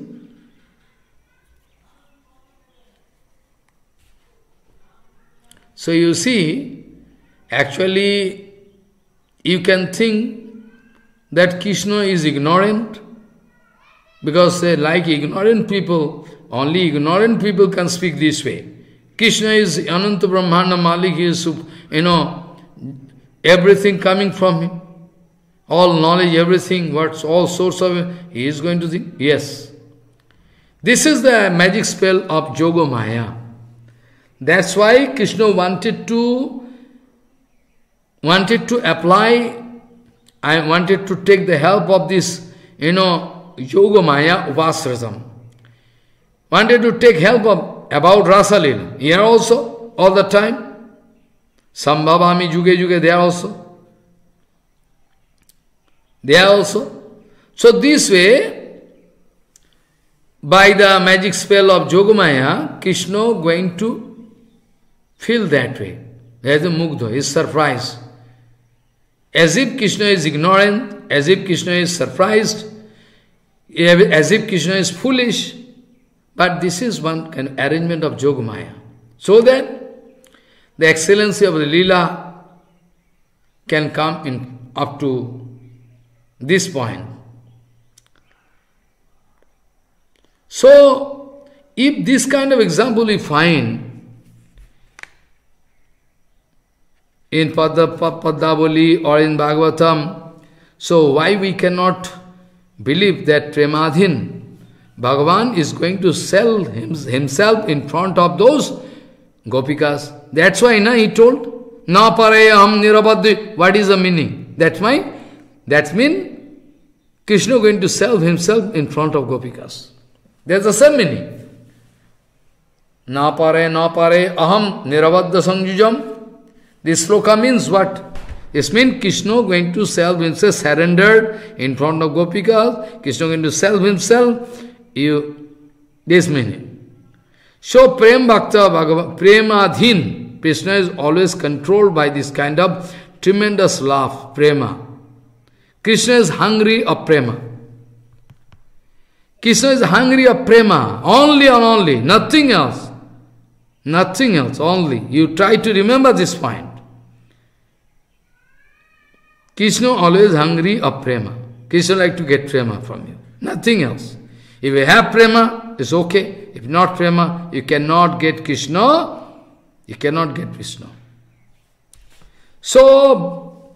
S1: So you see, actually, you can think that Krishna is ignorant, because uh, like ignorant people, only ignorant people can speak this way. Krishna is Ananta Brahmana Malik, he is, you know, everything coming from him. All knowledge, everything, what's all source of it, he is going to think. Yes. This is the magic spell of Yoga Maya. That's why Krishna wanted to wanted to apply, I wanted to take the help of this, you know, Yoga Maya Upasrasam. Wanted to take help of about Rasalila. Here also, all the time. Sambhavami Juge Juge, there also. There also. So this way, by the magic spell of Yogamaya, Krishna going to feel that way. There is a mugdha, he is surprised. As if Krishna is ignorant, as if Krishna is surprised, as if Krishna is foolish. But this is one kind of arrangement of Yogamaya. So that the excellency of the Leela can come in up to this point. So, if this kind of example we find in Padma, Padmavali or in Bhagavatam, so why we cannot believe that Premadhin, Bhagavan is going to sell him, himself in front of those Gopikas? That's why na, he told, Na parayam nirabadhi. What is the meaning? That's why, that means Krishna going to sell himself in front of Gopikas. There's the same meaning. Na pare, na pare, aham nirabadha sanjujam. This sloka means what? This means Krishna going to sell himself, surrendered in front of Gopikas. Krishna going to sell himself. You, this meaning. So Prem Bhakta Bhagavan, Premadhin, Krishna is always controlled by this kind of tremendous love, prema. Krishna is hungry of prema. Krishna is hungry of prema, only and only, nothing else. Nothing else, only. You try to remember this point. Krishna always hungry of prema. Krishna like to get prema from you. Nothing else. If you have prema, it's okay. If not prema, you cannot get Krishna. You cannot get Krishna. So,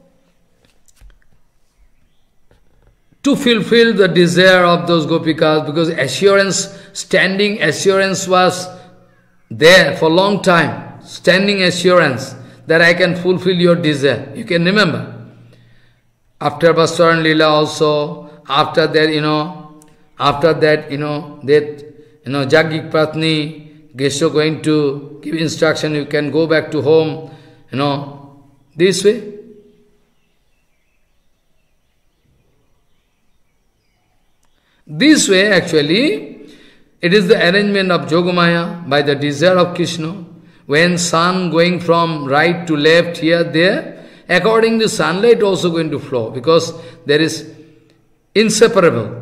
S1: to fulfill the desire of those Gopikas, because assurance, standing assurance was there for a long time. Standing assurance that I can fulfill your desire. You can remember. After Vasaran Lila also, after that, you know, after that, you know, that, you know, Jagik Pratni, Gesho going to give instruction, you can go back to home, you know, this way. This way, actually, it is the arrangement of Yogamaya by the desire of Krishna. When sun going from right to left, here, there, according to sunlight also going to flow, because there is inseparable.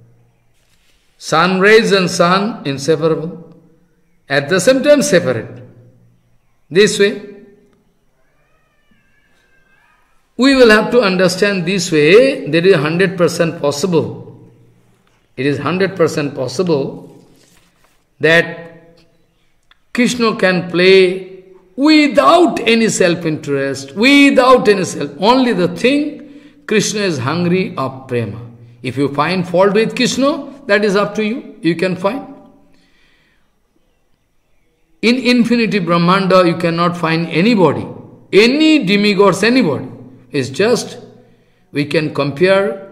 S1: Sun rays and sun, inseparable. At the same time, separate. This way. We will have to understand this way, that is one hundred percent possible. It is one hundred percent possible that Krishna can play without any self-interest, without any self. Only the thing, Krishna is hungry of prema. If you find fault with Krishna, that is up to you. You can find. In infinity Brahmanda, you cannot find anybody, any demigods, anybody. It's just, we can compare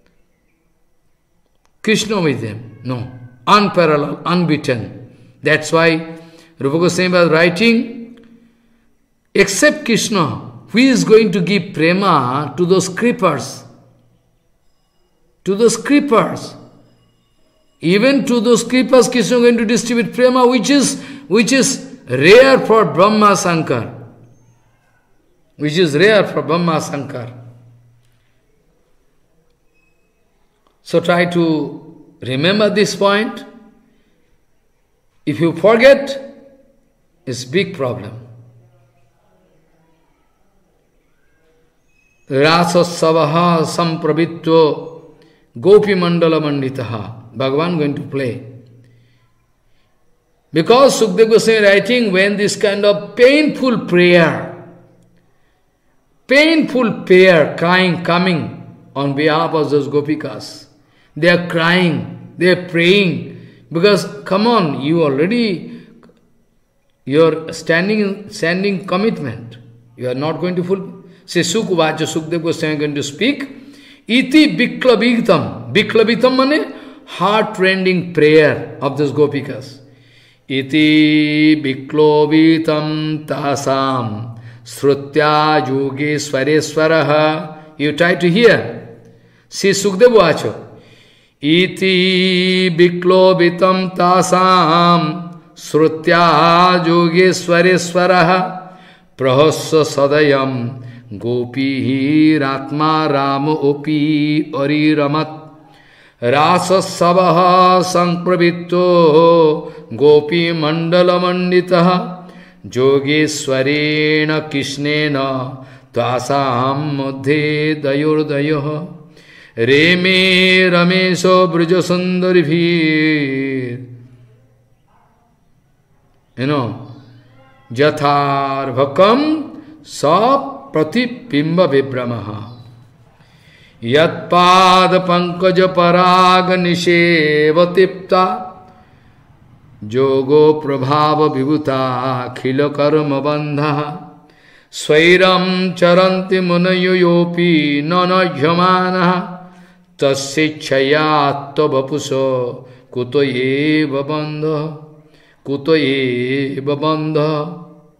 S1: Krishna with them. No. Unparalleled, unbeaten. That's why Rupa Goswami was writing, except Krishna, who is going to give prema to those creepers? To those creepers. Even to those creepers, Krishna is going to distribute prema, which is, which is rare for Brahma Sankar. Which is rare for Brahma Sankar. So try to remember this point. If you forget, it's a big problem. Rasasavaha sampravitto gopi mandala manditaha. Bhagavan going to play. Because Sukadeva Goswami writing, when this kind of painful prayer, painful prayer, crying, coming on behalf of those gopikas, they are crying, they are praying, because come on, you already, you are standing, standing commitment, you are not going to fulfill. Say Sukuvacha, Sukadeva Goswami going to speak. Iti biklavitam. Biklavitam means heart-rending prayer of those gopikas. Iti biklavitam tasam srutya yogeswareswaraha. You try to hear. See Sukadeva Vacha. Iti biklavitam tasam srutya yogeswareswaraha prahasya sadayam Gopi Ratma Ram Opi Ari Ramat Rasa Sabaha Sanpravitto Gopi Mandala Manditaha Yogeswarena Krishnena Tasam Madhe Dayurdayoha Reme Ramesho Bruja Sundaribhir. you know, Jatharvakam sa pratibimba vibramaha. Yat pada pankaja paraga nishevatipta Jogo prabhava vibhuta khila karma bandha Svairam charanti munayoyopi nanajyamana Tasya vapuso kutoye babandha kutoye babandha.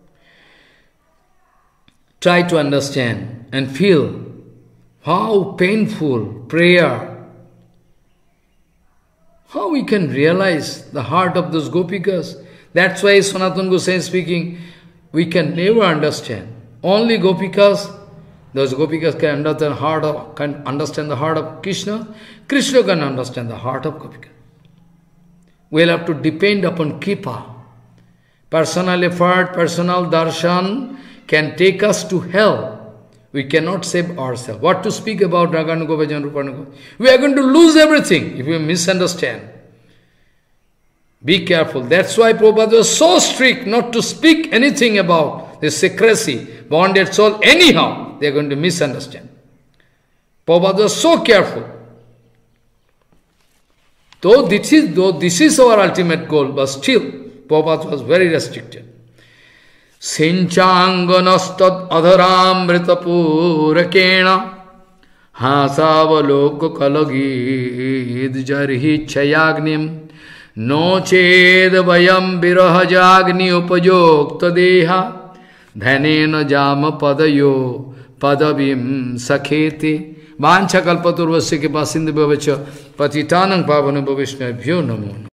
S1: Try to understand and feel how painful prayer. How we can realize the heart of those gopikas. That's why Sanatana Goswami is speaking, we can never understand. Only gopikas, those gopikas can understand, heart of, can understand the heart of Krishna. Krishna can understand the heart of gopika. We'll have to depend upon Kripa. Personal effort, personal darshan can take us to hell. We cannot save ourselves. What to speak about Raganuga Bhajan Rupanuga? We are going to lose everything if we misunderstand. Be careful. That's why Prabhupada was so strict not to speak anything about the secrecy, bonded soul. Anyhow, they are going to misunderstand. Prabhupada was so careful. Though this is, though this is our ultimate goal, but still, Prabhupada was very restricted. Sinchanganastad adharamrita purakena Hasavaloka kalagid jarhi chayagnim No ched vayam virahajagni upajokta deha Dhanena jama padayo padavim sakheti Vancha kalpaturvasya ke pasinda bhavacha Patitanang pavana bhavishna bhyo namo.